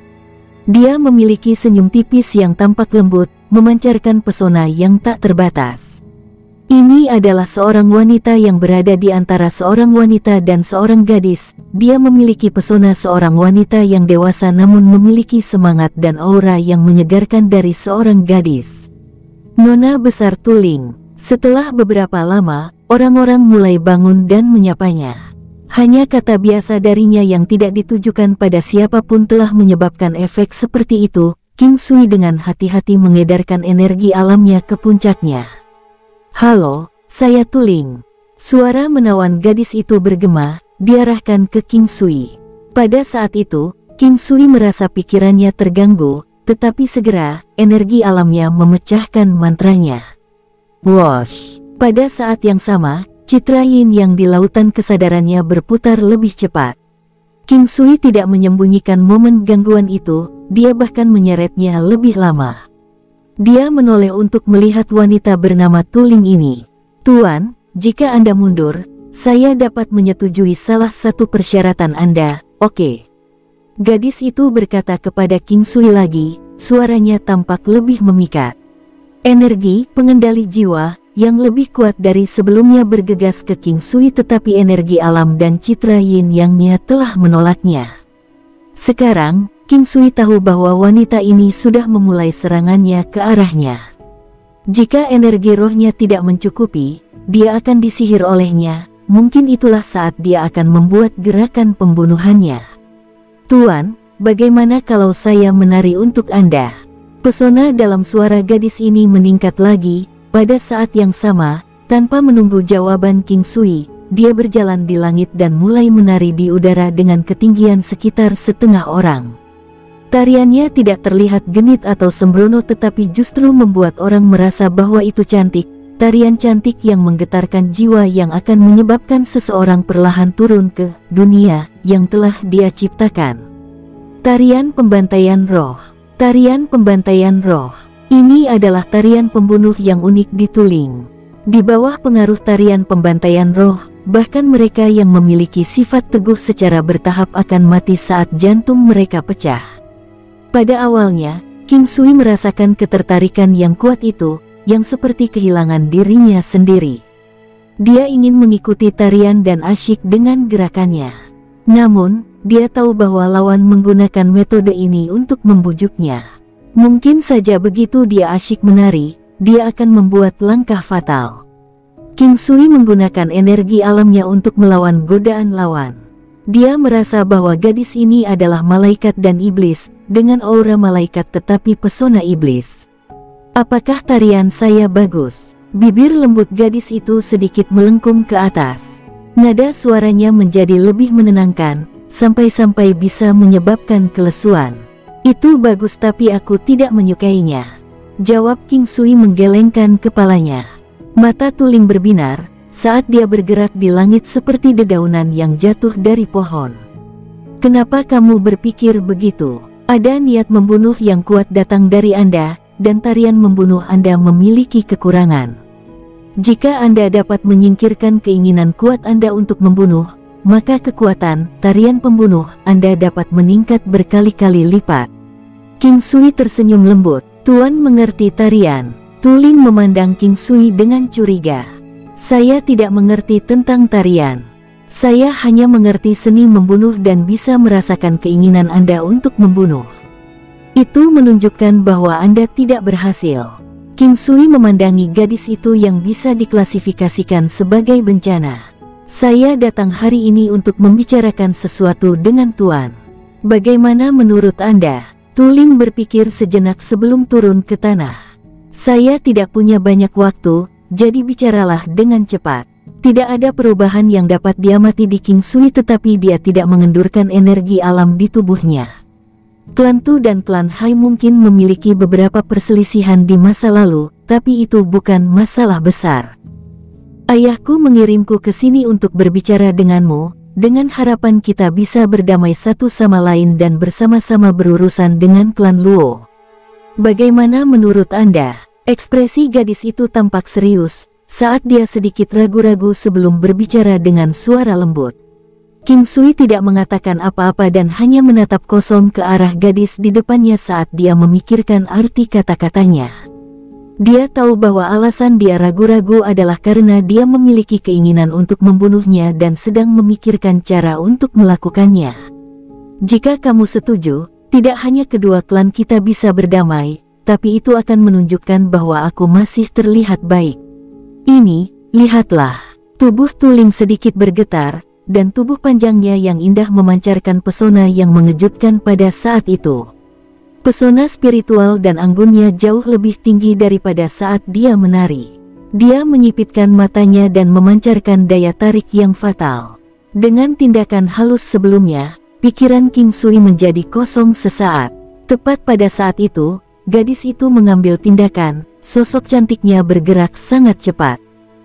[SPEAKER 1] Dia memiliki senyum tipis yang tampak lembut, memancarkan pesona yang tak terbatas. Ini adalah seorang wanita yang berada di antara seorang wanita dan seorang gadis. Dia memiliki pesona seorang wanita yang dewasa namun memiliki semangat dan aura yang menyegarkan dari seorang gadis. Nona besar Tuling. Setelah beberapa lama, orang-orang mulai bangun dan menyapanya. Hanya kata biasa darinya yang tidak ditujukan pada siapapun telah menyebabkan efek seperti itu. King Sui dengan hati-hati mengedarkan energi alamnya ke puncaknya. "Halo, saya Tuling." Suara menawan gadis itu bergema, diarahkan ke King Sui. Pada saat itu, King Sui merasa pikirannya terganggu, tetapi segera, energi alamnya memecahkan mantranya. Wosh! Pada saat yang sama, citra yin yang di lautan kesadarannya berputar lebih cepat. King Sui tidak menyembunyikan momen gangguan itu, dia bahkan menyeretnya lebih lama. Dia menoleh untuk melihat wanita bernama Tuling ini. "Tuan, jika Anda mundur, saya dapat menyetujui salah satu persyaratan Anda, oke?" Gadis itu berkata kepada King Sui lagi, suaranya tampak lebih memikat. Energi pengendali jiwa yang lebih kuat dari sebelumnya bergegas ke King Sui, tetapi energi alam dan citra yin yang-nya telah menolaknya. Sekarang, King Sui tahu bahwa wanita ini sudah memulai serangannya ke arahnya. Jika energi rohnya tidak mencukupi, dia akan disihir olehnya. Mungkin itulah saat dia akan membuat gerakan pembunuhannya. "Tuan, bagaimana kalau saya menari untuk Anda?" Pesona dalam suara gadis ini meningkat lagi. Pada saat yang sama, tanpa menunggu jawaban King Sui, dia berjalan di langit dan mulai menari di udara dengan ketinggian sekitar setengah orang. Tariannya tidak terlihat genit atau sembrono, tetapi justru membuat orang merasa bahwa itu cantik. Tarian cantik yang menggetarkan jiwa yang akan menyebabkan seseorang perlahan turun ke dunia yang telah dia ciptakan. Tarian pembantaian roh. Tarian pembantaian roh. Ini adalah tarian pembunuh yang unik di Tuling. Di bawah pengaruh tarian pembantaian roh, bahkan mereka yang memiliki sifat teguh secara bertahap akan mati saat jantung mereka pecah. Pada awalnya, King Sui merasakan ketertarikan yang kuat itu, yang seperti kehilangan dirinya sendiri. Dia ingin mengikuti tarian dan asyik dengan gerakannya. Namun, dia tahu bahwa lawan menggunakan metode ini untuk membujuknya. Mungkin saja begitu dia asyik menari, dia akan membuat langkah fatal. King Sui menggunakan energi alamnya untuk melawan godaan lawan. Dia merasa bahwa gadis ini adalah malaikat dan iblis, dengan aura malaikat tetapi pesona iblis. "Apakah tarian saya bagus?" Bibir lembut gadis itu sedikit melengkung ke atas. Nada suaranya menjadi lebih menenangkan, sampai-sampai bisa menyebabkan kelesuan. "Itu bagus tapi aku tidak menyukainya." Jawab King Sui menggelengkan kepalanya. Mata Tuling berbinar saat dia bergerak di langit seperti dedaunan yang jatuh dari pohon. Kenapa kamu berpikir begitu? Ada niat membunuh yang kuat datang dari Anda, dan tarian membunuh Anda memiliki kekurangan. Jika Anda dapat menyingkirkan keinginan kuat Anda untuk membunuh, maka kekuatan tarian pembunuh Anda dapat meningkat berkali-kali lipat. King Sui tersenyum lembut. Tuan mengerti tarian. Tuling memandang King Sui dengan curiga. Saya tidak mengerti tentang tarian. Saya hanya mengerti seni membunuh dan bisa merasakan keinginan Anda untuk membunuh. Itu menunjukkan bahwa Anda tidak berhasil. King Sui memandangi gadis itu yang bisa diklasifikasikan sebagai bencana. Saya datang hari ini untuk membicarakan sesuatu dengan Tuan. Bagaimana menurut Anda? Tuling berpikir sejenak sebelum turun ke tanah. Saya tidak punya banyak waktu, jadi bicaralah dengan cepat. Tidak ada perubahan yang dapat diamati di King Sui, tetapi dia tidak mengendurkan energi alam di tubuhnya. Klan Tu dan klan Hai mungkin memiliki beberapa perselisihan di masa lalu, tapi itu bukan masalah besar. Ayahku mengirimku ke sini untuk berbicara denganmu, dengan harapan kita bisa berdamai satu sama lain dan bersama-sama berurusan dengan klan Luo. Bagaimana menurut Anda? Ekspresi gadis itu tampak serius saat dia sedikit ragu-ragu sebelum berbicara dengan suara lembut. King Sui tidak mengatakan apa-apa dan hanya menatap kosong ke arah gadis di depannya saat dia memikirkan arti kata-katanya. Dia tahu bahwa alasan dia ragu-ragu adalah karena dia memiliki keinginan untuk membunuhnya dan sedang memikirkan cara untuk melakukannya. Jika kamu setuju, tidak hanya kedua klan kita bisa berdamai, tapi itu akan menunjukkan bahwa aku masih terlihat baik. Ini, lihatlah. Tubuh Tuling sedikit bergetar, dan tubuh panjangnya yang indah memancarkan pesona yang mengejutkan pada saat itu. Pesona spiritual dan anggunnya jauh lebih tinggi daripada saat dia menari. Dia menyipitkan matanya dan memancarkan daya tarik yang fatal. Dengan tindakan halus sebelumnya, pikiran King Sui menjadi kosong sesaat. Tepat pada saat itu, gadis itu mengambil tindakan. Sosok cantiknya bergerak sangat cepat.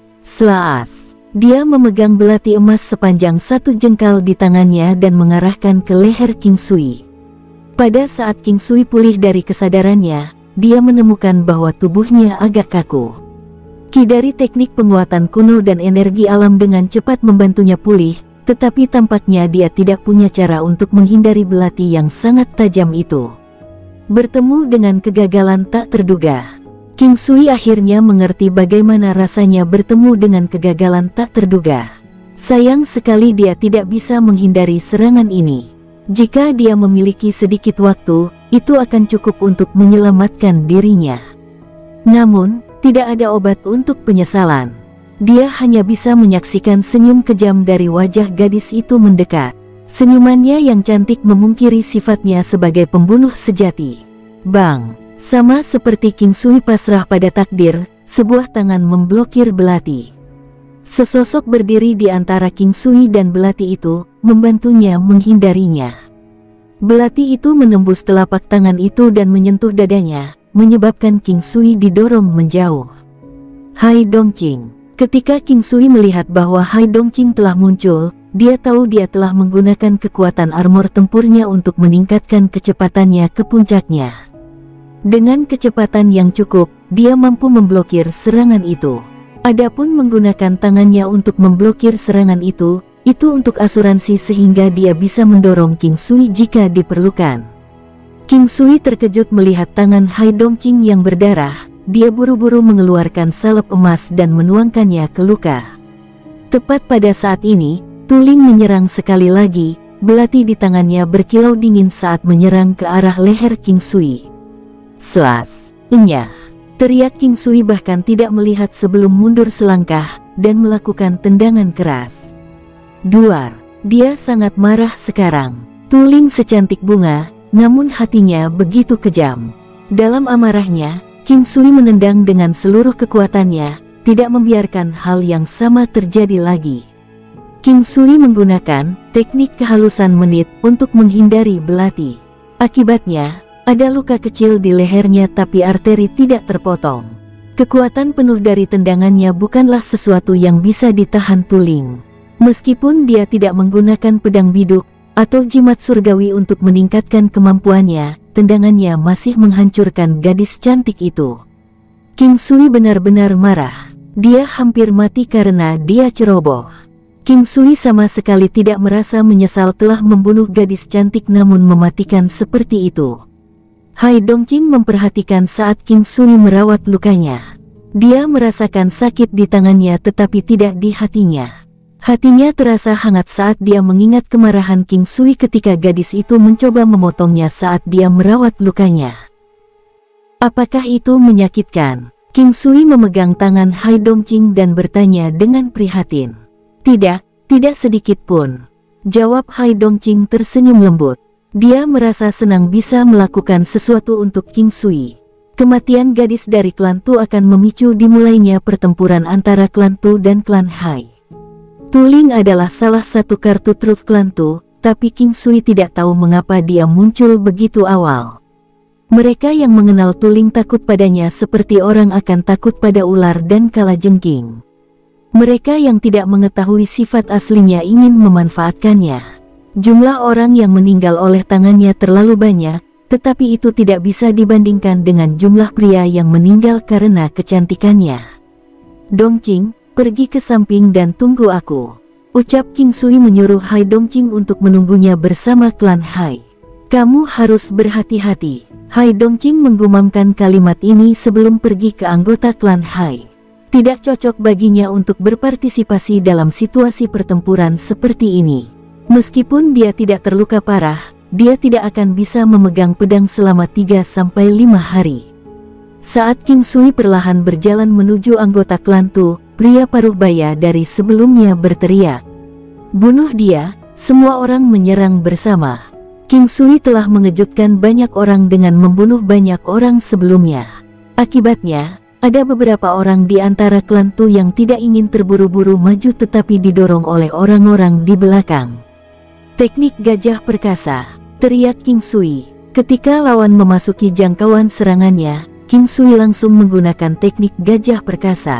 [SPEAKER 1] Slaas. Dia memegang belati emas sepanjang satu jengkal di tangannya dan mengarahkan ke leher King Sui. Pada saat King Sui pulih dari kesadarannya, dia menemukan bahwa tubuhnya agak kaku. Ki dari teknik penguatan kuno dan energi alam dengan cepat membantunya pulih, tetapi tampaknya dia tidak punya cara untuk menghindari belati yang sangat tajam itu. Bertemu dengan kegagalan tak terduga. King Sui akhirnya mengerti bagaimana rasanya bertemu dengan kegagalan tak terduga. Sayang sekali dia tidak bisa menghindari serangan ini. Jika dia memiliki sedikit waktu, itu akan cukup untuk menyelamatkan dirinya. Namun, tidak ada obat untuk penyesalan. Dia hanya bisa menyaksikan senyum kejam dari wajah gadis itu mendekat. Senyumannya yang cantik memungkiri sifatnya sebagai pembunuh sejati. Bang! Sama seperti King Sui pasrah pada takdir, sebuah tangan memblokir belati. Sesosok berdiri di antara King Sui dan belati itu, membantunya menghindarinya. Belati itu menembus telapak tangan itu dan menyentuh dadanya, menyebabkan King Sui didorong menjauh. Hai Dongqing. Ketika King Sui melihat bahwa Hai Dongqing telah muncul, dia tahu dia telah menggunakan kekuatan armor tempurnya untuk meningkatkan kecepatannya ke puncaknya. Dengan kecepatan yang cukup, dia mampu memblokir serangan itu. Adapun menggunakan tangannya untuk memblokir serangan itu, itu untuk asuransi sehingga dia bisa mendorong King Sui jika diperlukan. King Sui terkejut melihat tangan Hai Dongqing yang berdarah. Dia buru-buru mengeluarkan salep emas dan menuangkannya ke luka. Tepat pada saat ini, Tuling menyerang sekali lagi. Belati di tangannya berkilau dingin saat menyerang ke arah leher King Sui. Slas! Enyah! Teriak King Sui bahkan tidak melihat sebelum mundur selangkah dan melakukan tendangan keras. Duar! Dia sangat marah sekarang. Tuling secantik bunga, namun hatinya begitu kejam. Dalam amarahnya, King Sui menendang dengan seluruh kekuatannya, tidak membiarkan hal yang sama terjadi lagi. King Sui menggunakan teknik kehalusan menit untuk menghindari belati. Akibatnya, Ada luka kecil di lehernya tapi arteri tidak terpotong. Kekuatan penuh dari tendangannya bukanlah sesuatu yang bisa ditahan Tuling. Meskipun dia tidak menggunakan pedang biduk atau jimat surgawi untuk meningkatkan kemampuannya, tendangannya masih menghancurkan gadis cantik itu. King Sui benar-benar marah. Dia hampir mati karena dia ceroboh. King Sui sama sekali tidak merasa menyesal telah membunuh gadis cantik namun mematikan seperti itu. Hai Dongqing memperhatikan saat King Sui merawat lukanya. Dia merasakan sakit di tangannya tetapi tidak di hatinya. Hatinya terasa hangat saat dia mengingat kemarahan King Sui ketika gadis itu mencoba memotongnya saat dia merawat lukanya. Apakah itu menyakitkan? King Sui memegang tangan Hai Dongqing dan bertanya dengan prihatin. Tidak, tidak sedikit pun. Jawab Hai Dongqing tersenyum lembut. Dia merasa senang bisa melakukan sesuatu untuk King Sui. Kematian gadis dari klan Tu akan memicu dimulainya pertempuran antara klan Tu dan klan Hai. Tuling adalah salah satu kartu truf klan Tu, tapi King Sui tidak tahu mengapa dia muncul begitu awal. Mereka yang mengenal Tuling takut padanya seperti orang akan takut pada ular dan kalajengking. Mereka yang tidak mengetahui sifat aslinya ingin memanfaatkannya. Jumlah orang yang meninggal oleh tangannya terlalu banyak, tetapi itu tidak bisa dibandingkan dengan jumlah pria yang meninggal karena kecantikannya. Dongqing, pergi ke samping dan tunggu aku. Ucap King Sui menyuruh Hai Dongqing untuk menunggunya bersama klan Hai. Kamu harus berhati-hati. Hai Dongqing menggumamkan kalimat ini sebelum pergi ke anggota klan Hai. Tidak cocok baginya untuk berpartisipasi dalam situasi pertempuran seperti ini. Meskipun dia tidak terluka parah, dia tidak akan bisa memegang pedang selama tiga sampai lima hari. Saat King Sui perlahan berjalan menuju anggota klan Tu, pria paruh baya dari sebelumnya berteriak. Bunuh dia, semua orang menyerang bersama. King Sui telah mengejutkan banyak orang dengan membunuh banyak orang sebelumnya. Akibatnya, ada beberapa orang di antara klan Tu yang tidak ingin terburu-buru maju tetapi didorong oleh orang-orang di belakang. Teknik gajah perkasa, teriak King Sui. Ketika lawan memasuki jangkauan serangannya, King Sui langsung menggunakan teknik gajah perkasa.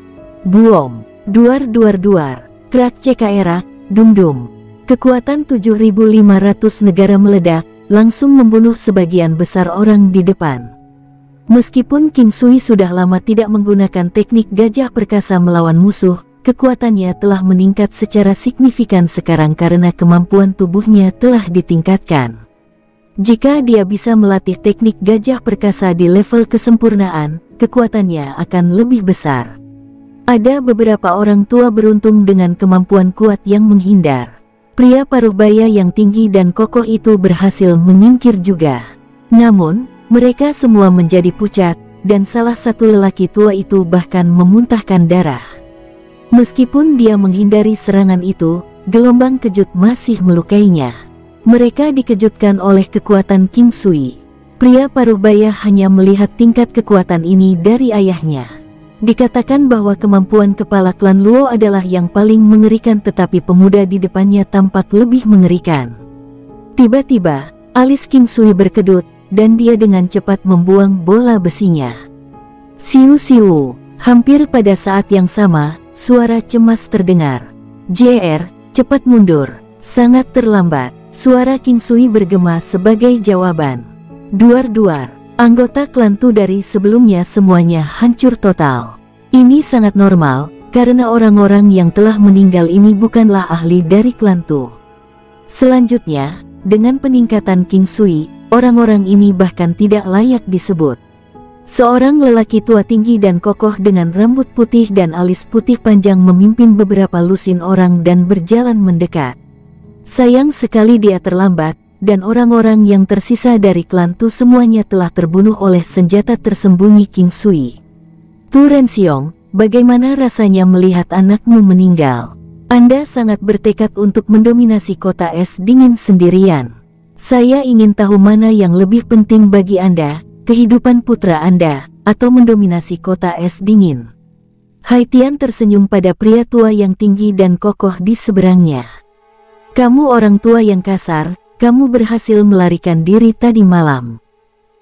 [SPEAKER 1] Buom, duar duar duar, krak cekaerak, dum dum. Kekuatan tujuh ribu lima ratus negara meledak, langsung membunuh sebagian besar orang di depan. Meskipun King Sui sudah lama tidak menggunakan teknik gajah perkasa melawan musuh, kekuatannya telah meningkat secara signifikan sekarang karena kemampuan tubuhnya telah ditingkatkan. Jika dia bisa melatih teknik gajah perkasa di level kesempurnaan, kekuatannya akan lebih besar. Ada beberapa orang tua beruntung dengan kemampuan kuat yang menghindar. Pria paruh baya yang tinggi dan kokoh itu berhasil menyingkir juga. Namun, mereka semua menjadi pucat, dan salah satu lelaki tua itu bahkan memuntahkan darah. Meskipun dia menghindari serangan itu, gelombang kejut masih melukainya. Mereka dikejutkan oleh kekuatan King Sui. Pria paruh baya hanya melihat tingkat kekuatan ini dari ayahnya. Dikatakan bahwa kemampuan kepala klan Luo adalah yang paling mengerikan tetapi pemuda di depannya tampak lebih mengerikan. Tiba-tiba, alis King Sui berkedut, dan dia dengan cepat membuang bola besinya. Siu-siu, hampir pada saat yang sama, suara cemas terdengar. J R, cepat mundur, sangat terlambat. Suara King Sui bergema sebagai jawaban. Duar-duar, anggota klan Tu dari sebelumnya semuanya hancur total. Ini sangat normal, karena orang-orang yang telah meninggal ini bukanlah ahli dari klan Tu. Selanjutnya, dengan peningkatan King Sui, orang-orang ini bahkan tidak layak disebut. Seorang lelaki tua tinggi dan kokoh dengan rambut putih dan alis putih panjang memimpin beberapa lusin orang dan berjalan mendekat. Sayang sekali dia terlambat, dan orang-orang yang tersisa dari klan Tu semuanya telah terbunuh oleh senjata tersembunyi King Sui. Tu Renxiong, bagaimana rasanya melihat anakmu meninggal? Anda sangat bertekad untuk mendominasi kota es dingin sendirian. Saya ingin tahu mana yang lebih penting bagi Anda, kehidupan putra Anda, atau mendominasi kota es dingin. Hai Tian tersenyum pada pria tua yang tinggi dan kokoh di seberangnya. Kamu orang tua yang kasar, kamu berhasil melarikan diri tadi malam.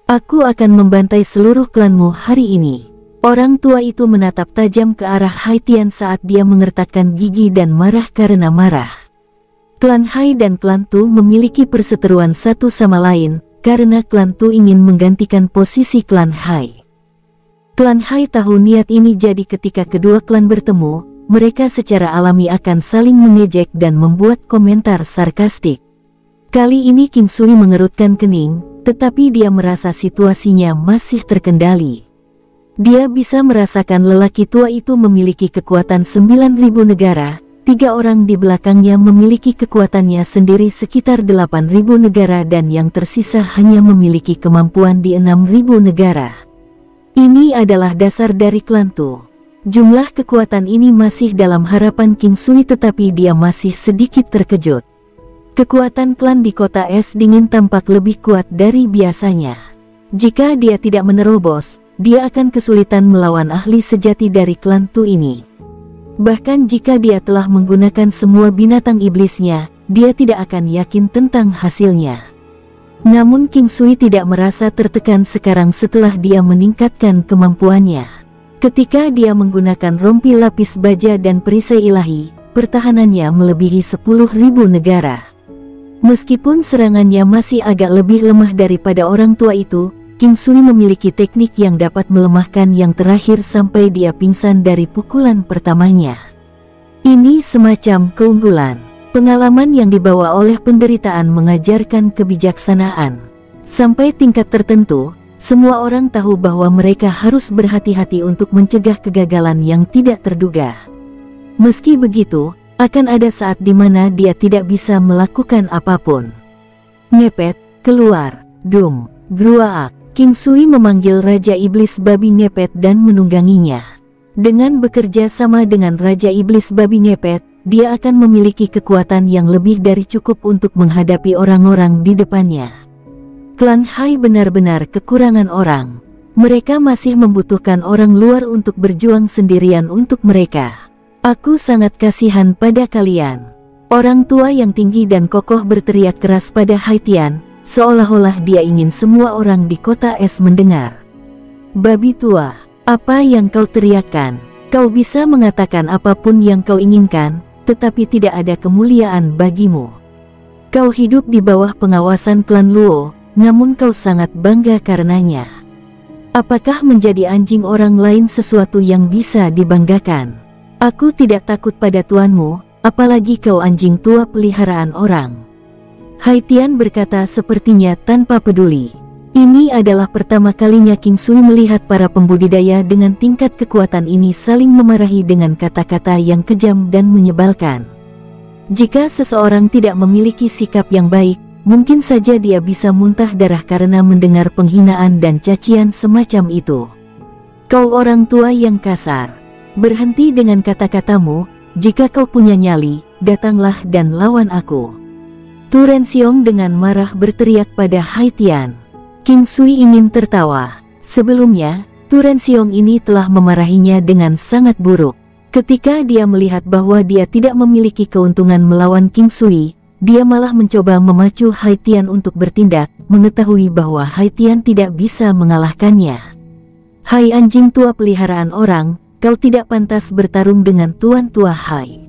[SPEAKER 1] Aku akan membantai seluruh klanmu hari ini. Orang tua itu menatap tajam ke arah Haitian saat dia mengertakkan gigi dan marah karena marah. Klan Hai dan klan Tu memiliki perseteruan satu sama lain, karena klan Tu ingin menggantikan posisi klan Hai. Klan Hai tahu niat ini, jadi ketika kedua klan bertemu, mereka secara alami akan saling mengejek dan membuat komentar sarkastik. Kali ini King Sui mengerutkan kening, tetapi dia merasa situasinya masih terkendali. Dia bisa merasakan lelaki tua itu memiliki kekuatan sembilan ribu negara, tiga orang di belakangnya memiliki kekuatannya sendiri sekitar delapan ribu negara dan yang tersisa hanya memiliki kemampuan di enam ribu negara. Ini adalah dasar dari klan Tu. Jumlah kekuatan ini masih dalam harapan King Sui, tetapi dia masih sedikit terkejut. Kekuatan klan di kota es dingin tampak lebih kuat dari biasanya. Jika dia tidak menerobos, dia akan kesulitan melawan ahli sejati dari klan Tu ini. Bahkan jika dia telah menggunakan semua binatang iblisnya, dia tidak akan yakin tentang hasilnya. Namun King Sui tidak merasa tertekan sekarang setelah dia meningkatkan kemampuannya. Ketika dia menggunakan rompi lapis baja dan perisai ilahi, pertahanannya melebihi sepuluh ribu negara. Meskipun serangannya masih agak lebih lemah daripada orang tua itu, King Sui memiliki teknik yang dapat melemahkan yang terakhir sampai dia pingsan dari pukulan pertamanya. Ini semacam keunggulan. Pengalaman yang dibawa oleh penderitaan mengajarkan kebijaksanaan. Sampai tingkat tertentu, semua orang tahu bahwa mereka harus berhati-hati untuk mencegah kegagalan yang tidak terduga. Meski begitu, akan ada saat di mana dia tidak bisa melakukan apapun. Ngepet, keluar, dum, gruaak. King Sui memanggil Raja Iblis Babi Ngepet dan menungganginya. Dengan bekerja sama dengan Raja Iblis Babi Ngepet, dia akan memiliki kekuatan yang lebih dari cukup untuk menghadapi orang-orang di depannya. Klan Hai benar-benar kekurangan orang. Mereka masih membutuhkan orang luar untuk berjuang sendirian untuk mereka. Aku sangat kasihan pada kalian. Orang tua yang tinggi dan kokoh berteriak keras pada Haitian, seolah-olah dia ingin semua orang di kota es mendengar. Babi tua, apa yang kau teriakkan? Kau bisa mengatakan apapun yang kau inginkan, tetapi tidak ada kemuliaan bagimu. Kau hidup di bawah pengawasan klan Luo, namun kau sangat bangga karenanya. Apakah menjadi anjing orang lain sesuatu yang bisa dibanggakan? Aku tidak takut pada tuanmu, apalagi kau anjing tua peliharaan orang. Haitian berkata sepertinya tanpa peduli. Ini adalah pertama kalinya King Sui melihat para pembudidaya dengan tingkat kekuatan ini saling memarahi dengan kata-kata yang kejam dan menyebalkan. Jika seseorang tidak memiliki sikap yang baik, mungkin saja dia bisa muntah darah karena mendengar penghinaan dan cacian semacam itu. Kau orang tua yang kasar, berhenti dengan kata-katamu. Jika kau punya nyali, datanglah dan lawan aku. Tu Renxiong dengan marah berteriak pada Haitian. King Sui ingin tertawa. Sebelumnya, Tu Renxiong ini telah memarahinya dengan sangat buruk. Ketika dia melihat bahwa dia tidak memiliki keuntungan melawan King Sui, dia malah mencoba memacu Haitian untuk bertindak, mengetahui bahwa Haitian tidak bisa mengalahkannya. Hai anjing tua peliharaan orang, kau tidak pantas bertarung dengan Tuan Tua Hai.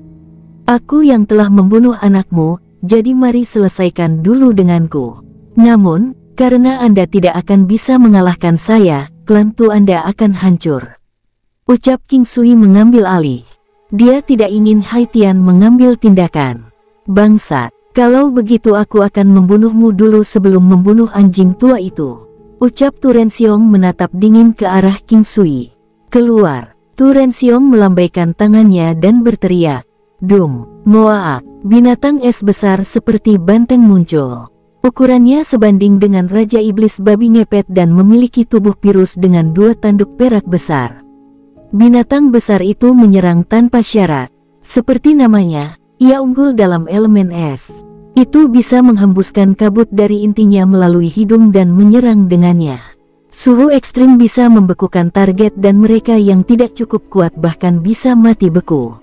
[SPEAKER 1] Aku yang telah membunuh anakmu, jadi mari selesaikan dulu denganku. Namun, karena Anda tidak akan bisa mengalahkan saya, klan Tu Anda akan hancur. Ucap King Sui mengambil alih. Dia tidak ingin Haitian mengambil tindakan. Bangsat. Kalau begitu aku akan membunuhmu dulu sebelum membunuh anjing tua itu. Ucap Tu Renxiong menatap dingin ke arah King Sui. Keluar. Tu Renxiong melambaikan tangannya dan berteriak. Dum, ngoaak. Binatang es besar seperti banteng muncul. Ukurannya sebanding dengan Raja Iblis Babi Ngepet dan memiliki tubuh pirus dengan dua tanduk perak besar. Binatang besar itu menyerang tanpa syarat. Seperti namanya, ia unggul dalam elemen es. Itu bisa menghembuskan kabut dari intinya melalui hidung dan menyerang dengannya. Suhu ekstrim bisa membekukan target dan mereka yang tidak cukup kuat bahkan bisa mati beku.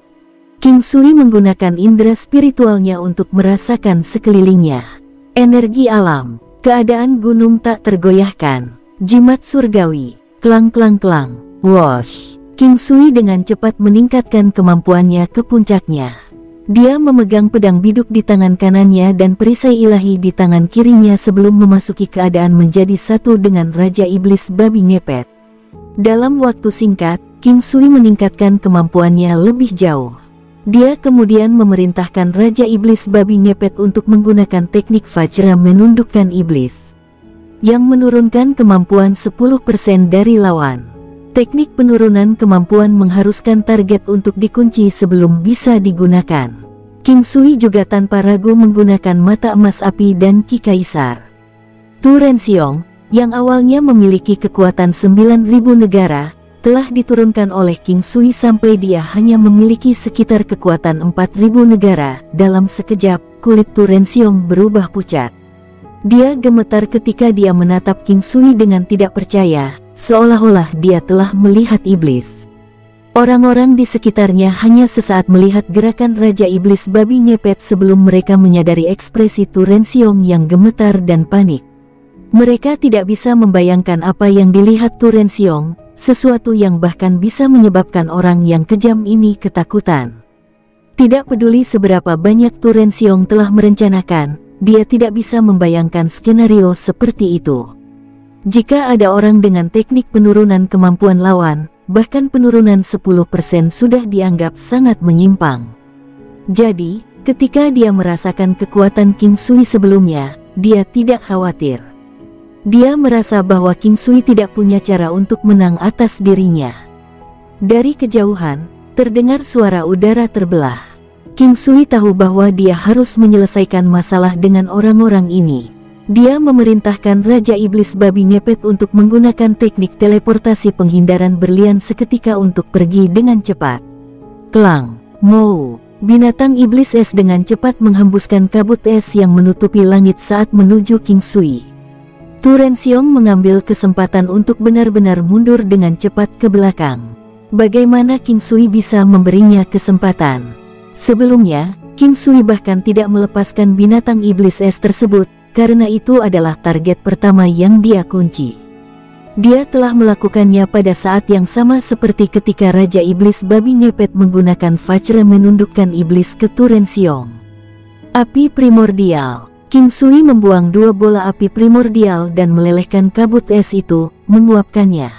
[SPEAKER 1] King Sui menggunakan indera spiritualnya untuk merasakan sekelilingnya. Energi alam. Keadaan gunung tak tergoyahkan. Jimat surgawi. Klang klang klang. Wosh. King Sui dengan cepat meningkatkan kemampuannya ke puncaknya. Dia memegang pedang biduk di tangan kanannya dan perisai ilahi di tangan kirinya sebelum memasuki keadaan menjadi satu dengan Raja Iblis Babi Ngepet. Dalam waktu singkat, King Sui meningkatkan kemampuannya lebih jauh. Dia kemudian memerintahkan Raja Iblis Babi Ngepet untuk menggunakan teknik Vajra menundukkan iblis, yang menurunkan kemampuan sepuluh persen dari lawan. Teknik penurunan kemampuan mengharuskan target untuk dikunci sebelum bisa digunakan. King Sui juga tanpa ragu menggunakan mata emas api dan Ki Kaisar. Tu Renxiong, yang awalnya memiliki kekuatan sembilan ribu negara, telah diturunkan oleh King Sui sampai dia hanya memiliki sekitar kekuatan empat ribu negara. Dalam sekejap, kulit Tu Renxiong berubah pucat. Dia gemetar ketika dia menatap King Sui dengan tidak percaya, seolah-olah dia telah melihat iblis. Orang-orang di sekitarnya hanya sesaat melihat gerakan Raja Iblis Babi Ngepet sebelum mereka menyadari ekspresi Tu Renxiong yang gemetar dan panik. Mereka tidak bisa membayangkan apa yang dilihat Tu Renxiong, sesuatu yang bahkan bisa menyebabkan orang yang kejam ini ketakutan. Tidak peduli seberapa banyak Tu Renxiong telah merencanakan, dia tidak bisa membayangkan skenario seperti itu. Jika ada orang dengan teknik penurunan kemampuan lawan, bahkan penurunan sepuluh persen sudah dianggap sangat menyimpang. Jadi, ketika dia merasakan kekuatan King Sui sebelumnya, dia tidak khawatir. Dia merasa bahwa King Sui tidak punya cara untuk menang atas dirinya. Dari kejauhan, terdengar suara udara terbelah. King Sui tahu bahwa dia harus menyelesaikan masalah dengan orang-orang ini. Dia memerintahkan Raja Iblis Babi Ngepet untuk menggunakan teknik teleportasi penghindaran berlian seketika untuk pergi dengan cepat. Klang, Mou, binatang iblis es dengan cepat menghembuskan kabut es yang menutupi langit saat menuju King Sui. Tu Renxiong mengambil kesempatan untuk benar-benar mundur dengan cepat ke belakang. Bagaimana King Sui bisa memberinya kesempatan? Sebelumnya, King Sui bahkan tidak melepaskan binatang iblis es tersebut, karena itu adalah target pertama yang dia kunci. Dia telah melakukannya pada saat yang sama seperti ketika Raja Iblis Babi Ngepet menggunakan Vajra menundukkan iblis ke Tu Renxiong. Api primordial. King Sui membuang dua bola api primordial dan melelehkan kabut es itu, menguapkannya.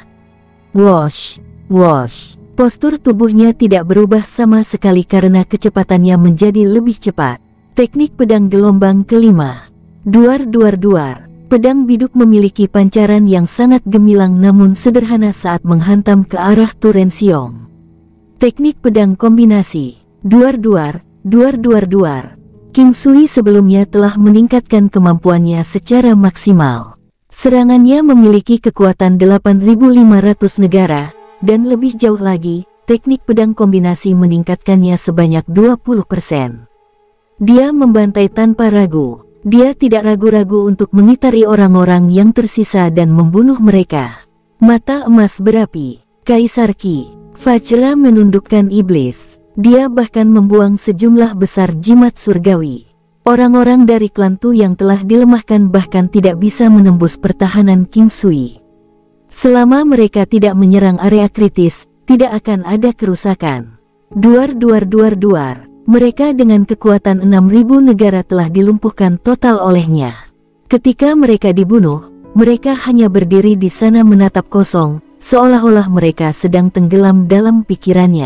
[SPEAKER 1] Wosh, wosh. Postur tubuhnya tidak berubah sama sekali karena kecepatannya menjadi lebih cepat. Teknik pedang gelombang kelima. Duar duar duar. Pedang biduk memiliki pancaran yang sangat gemilang namun sederhana saat menghantam ke arah Tu Renxiong. Teknik pedang kombinasi. Duar duar, duar duar duar. King Sui sebelumnya telah meningkatkan kemampuannya secara maksimal. Serangannya memiliki kekuatan delapan ribu lima ratus negara, dan lebih jauh lagi, teknik pedang kombinasi meningkatkannya sebanyak dua puluh persen. Dia membantai tanpa ragu. Dia tidak ragu-ragu untuk mengitari orang-orang yang tersisa dan membunuh mereka. Mata emas berapi, Kaisar Ki, Vajra menundukkan iblis. Dia bahkan membuang sejumlah besar jimat surgawi. Orang-orang dari klan Tu yang telah dilemahkan bahkan tidak bisa menembus pertahanan King Sui. Selama mereka tidak menyerang area kritis, tidak akan ada kerusakan. Duar duar duar duar. Mereka dengan kekuatan enam ribu negara telah dilumpuhkan total olehnya. Ketika mereka dibunuh, mereka hanya berdiri di sana menatap kosong, seolah-olah mereka sedang tenggelam dalam pikirannya.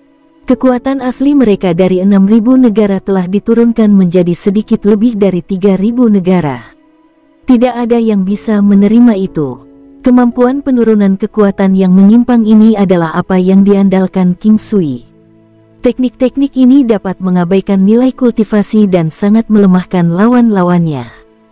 [SPEAKER 1] Kekuatan asli mereka dari enam ribu negara telah diturunkan menjadi sedikit lebih dari tiga ribu negara. Tidak ada yang bisa menerima itu. Kemampuan penurunan kekuatan yang menyimpang ini adalah apa yang diandalkan King Sui. Teknik-teknik ini dapat mengabaikan nilai kultivasi dan sangat melemahkan lawan-lawannya.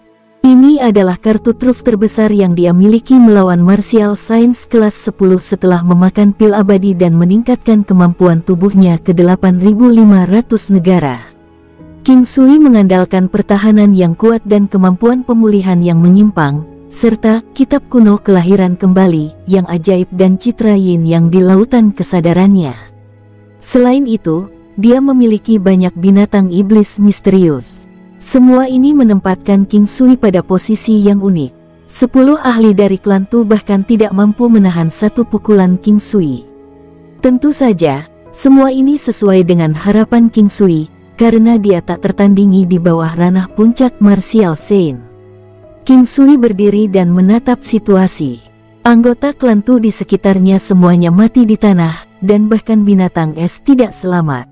[SPEAKER 1] Ini adalah kartu truf terbesar yang dia miliki melawan martial science kelas sepuluh setelah memakan pil abadi dan meningkatkan kemampuan tubuhnya ke delapan ribu lima ratus negara. King Sui mengandalkan pertahanan yang kuat dan kemampuan pemulihan yang menyimpang, serta kitab kuno kelahiran kembali yang ajaib dan citra yin yang di lautan kesadarannya. Selain itu, dia memiliki banyak binatang iblis misterius. Semua ini menempatkan King Sui pada posisi yang unik. Sepuluh ahli dari klan Tu bahkan tidak mampu menahan satu pukulan King Sui. Tentu saja, semua ini sesuai dengan harapan King Sui, karena dia tak tertandingi di bawah ranah puncak martial Saint. King Sui berdiri dan menatap situasi. Anggota klan Tu di sekitarnya semuanya mati di tanah, dan bahkan binatang es tidak selamat.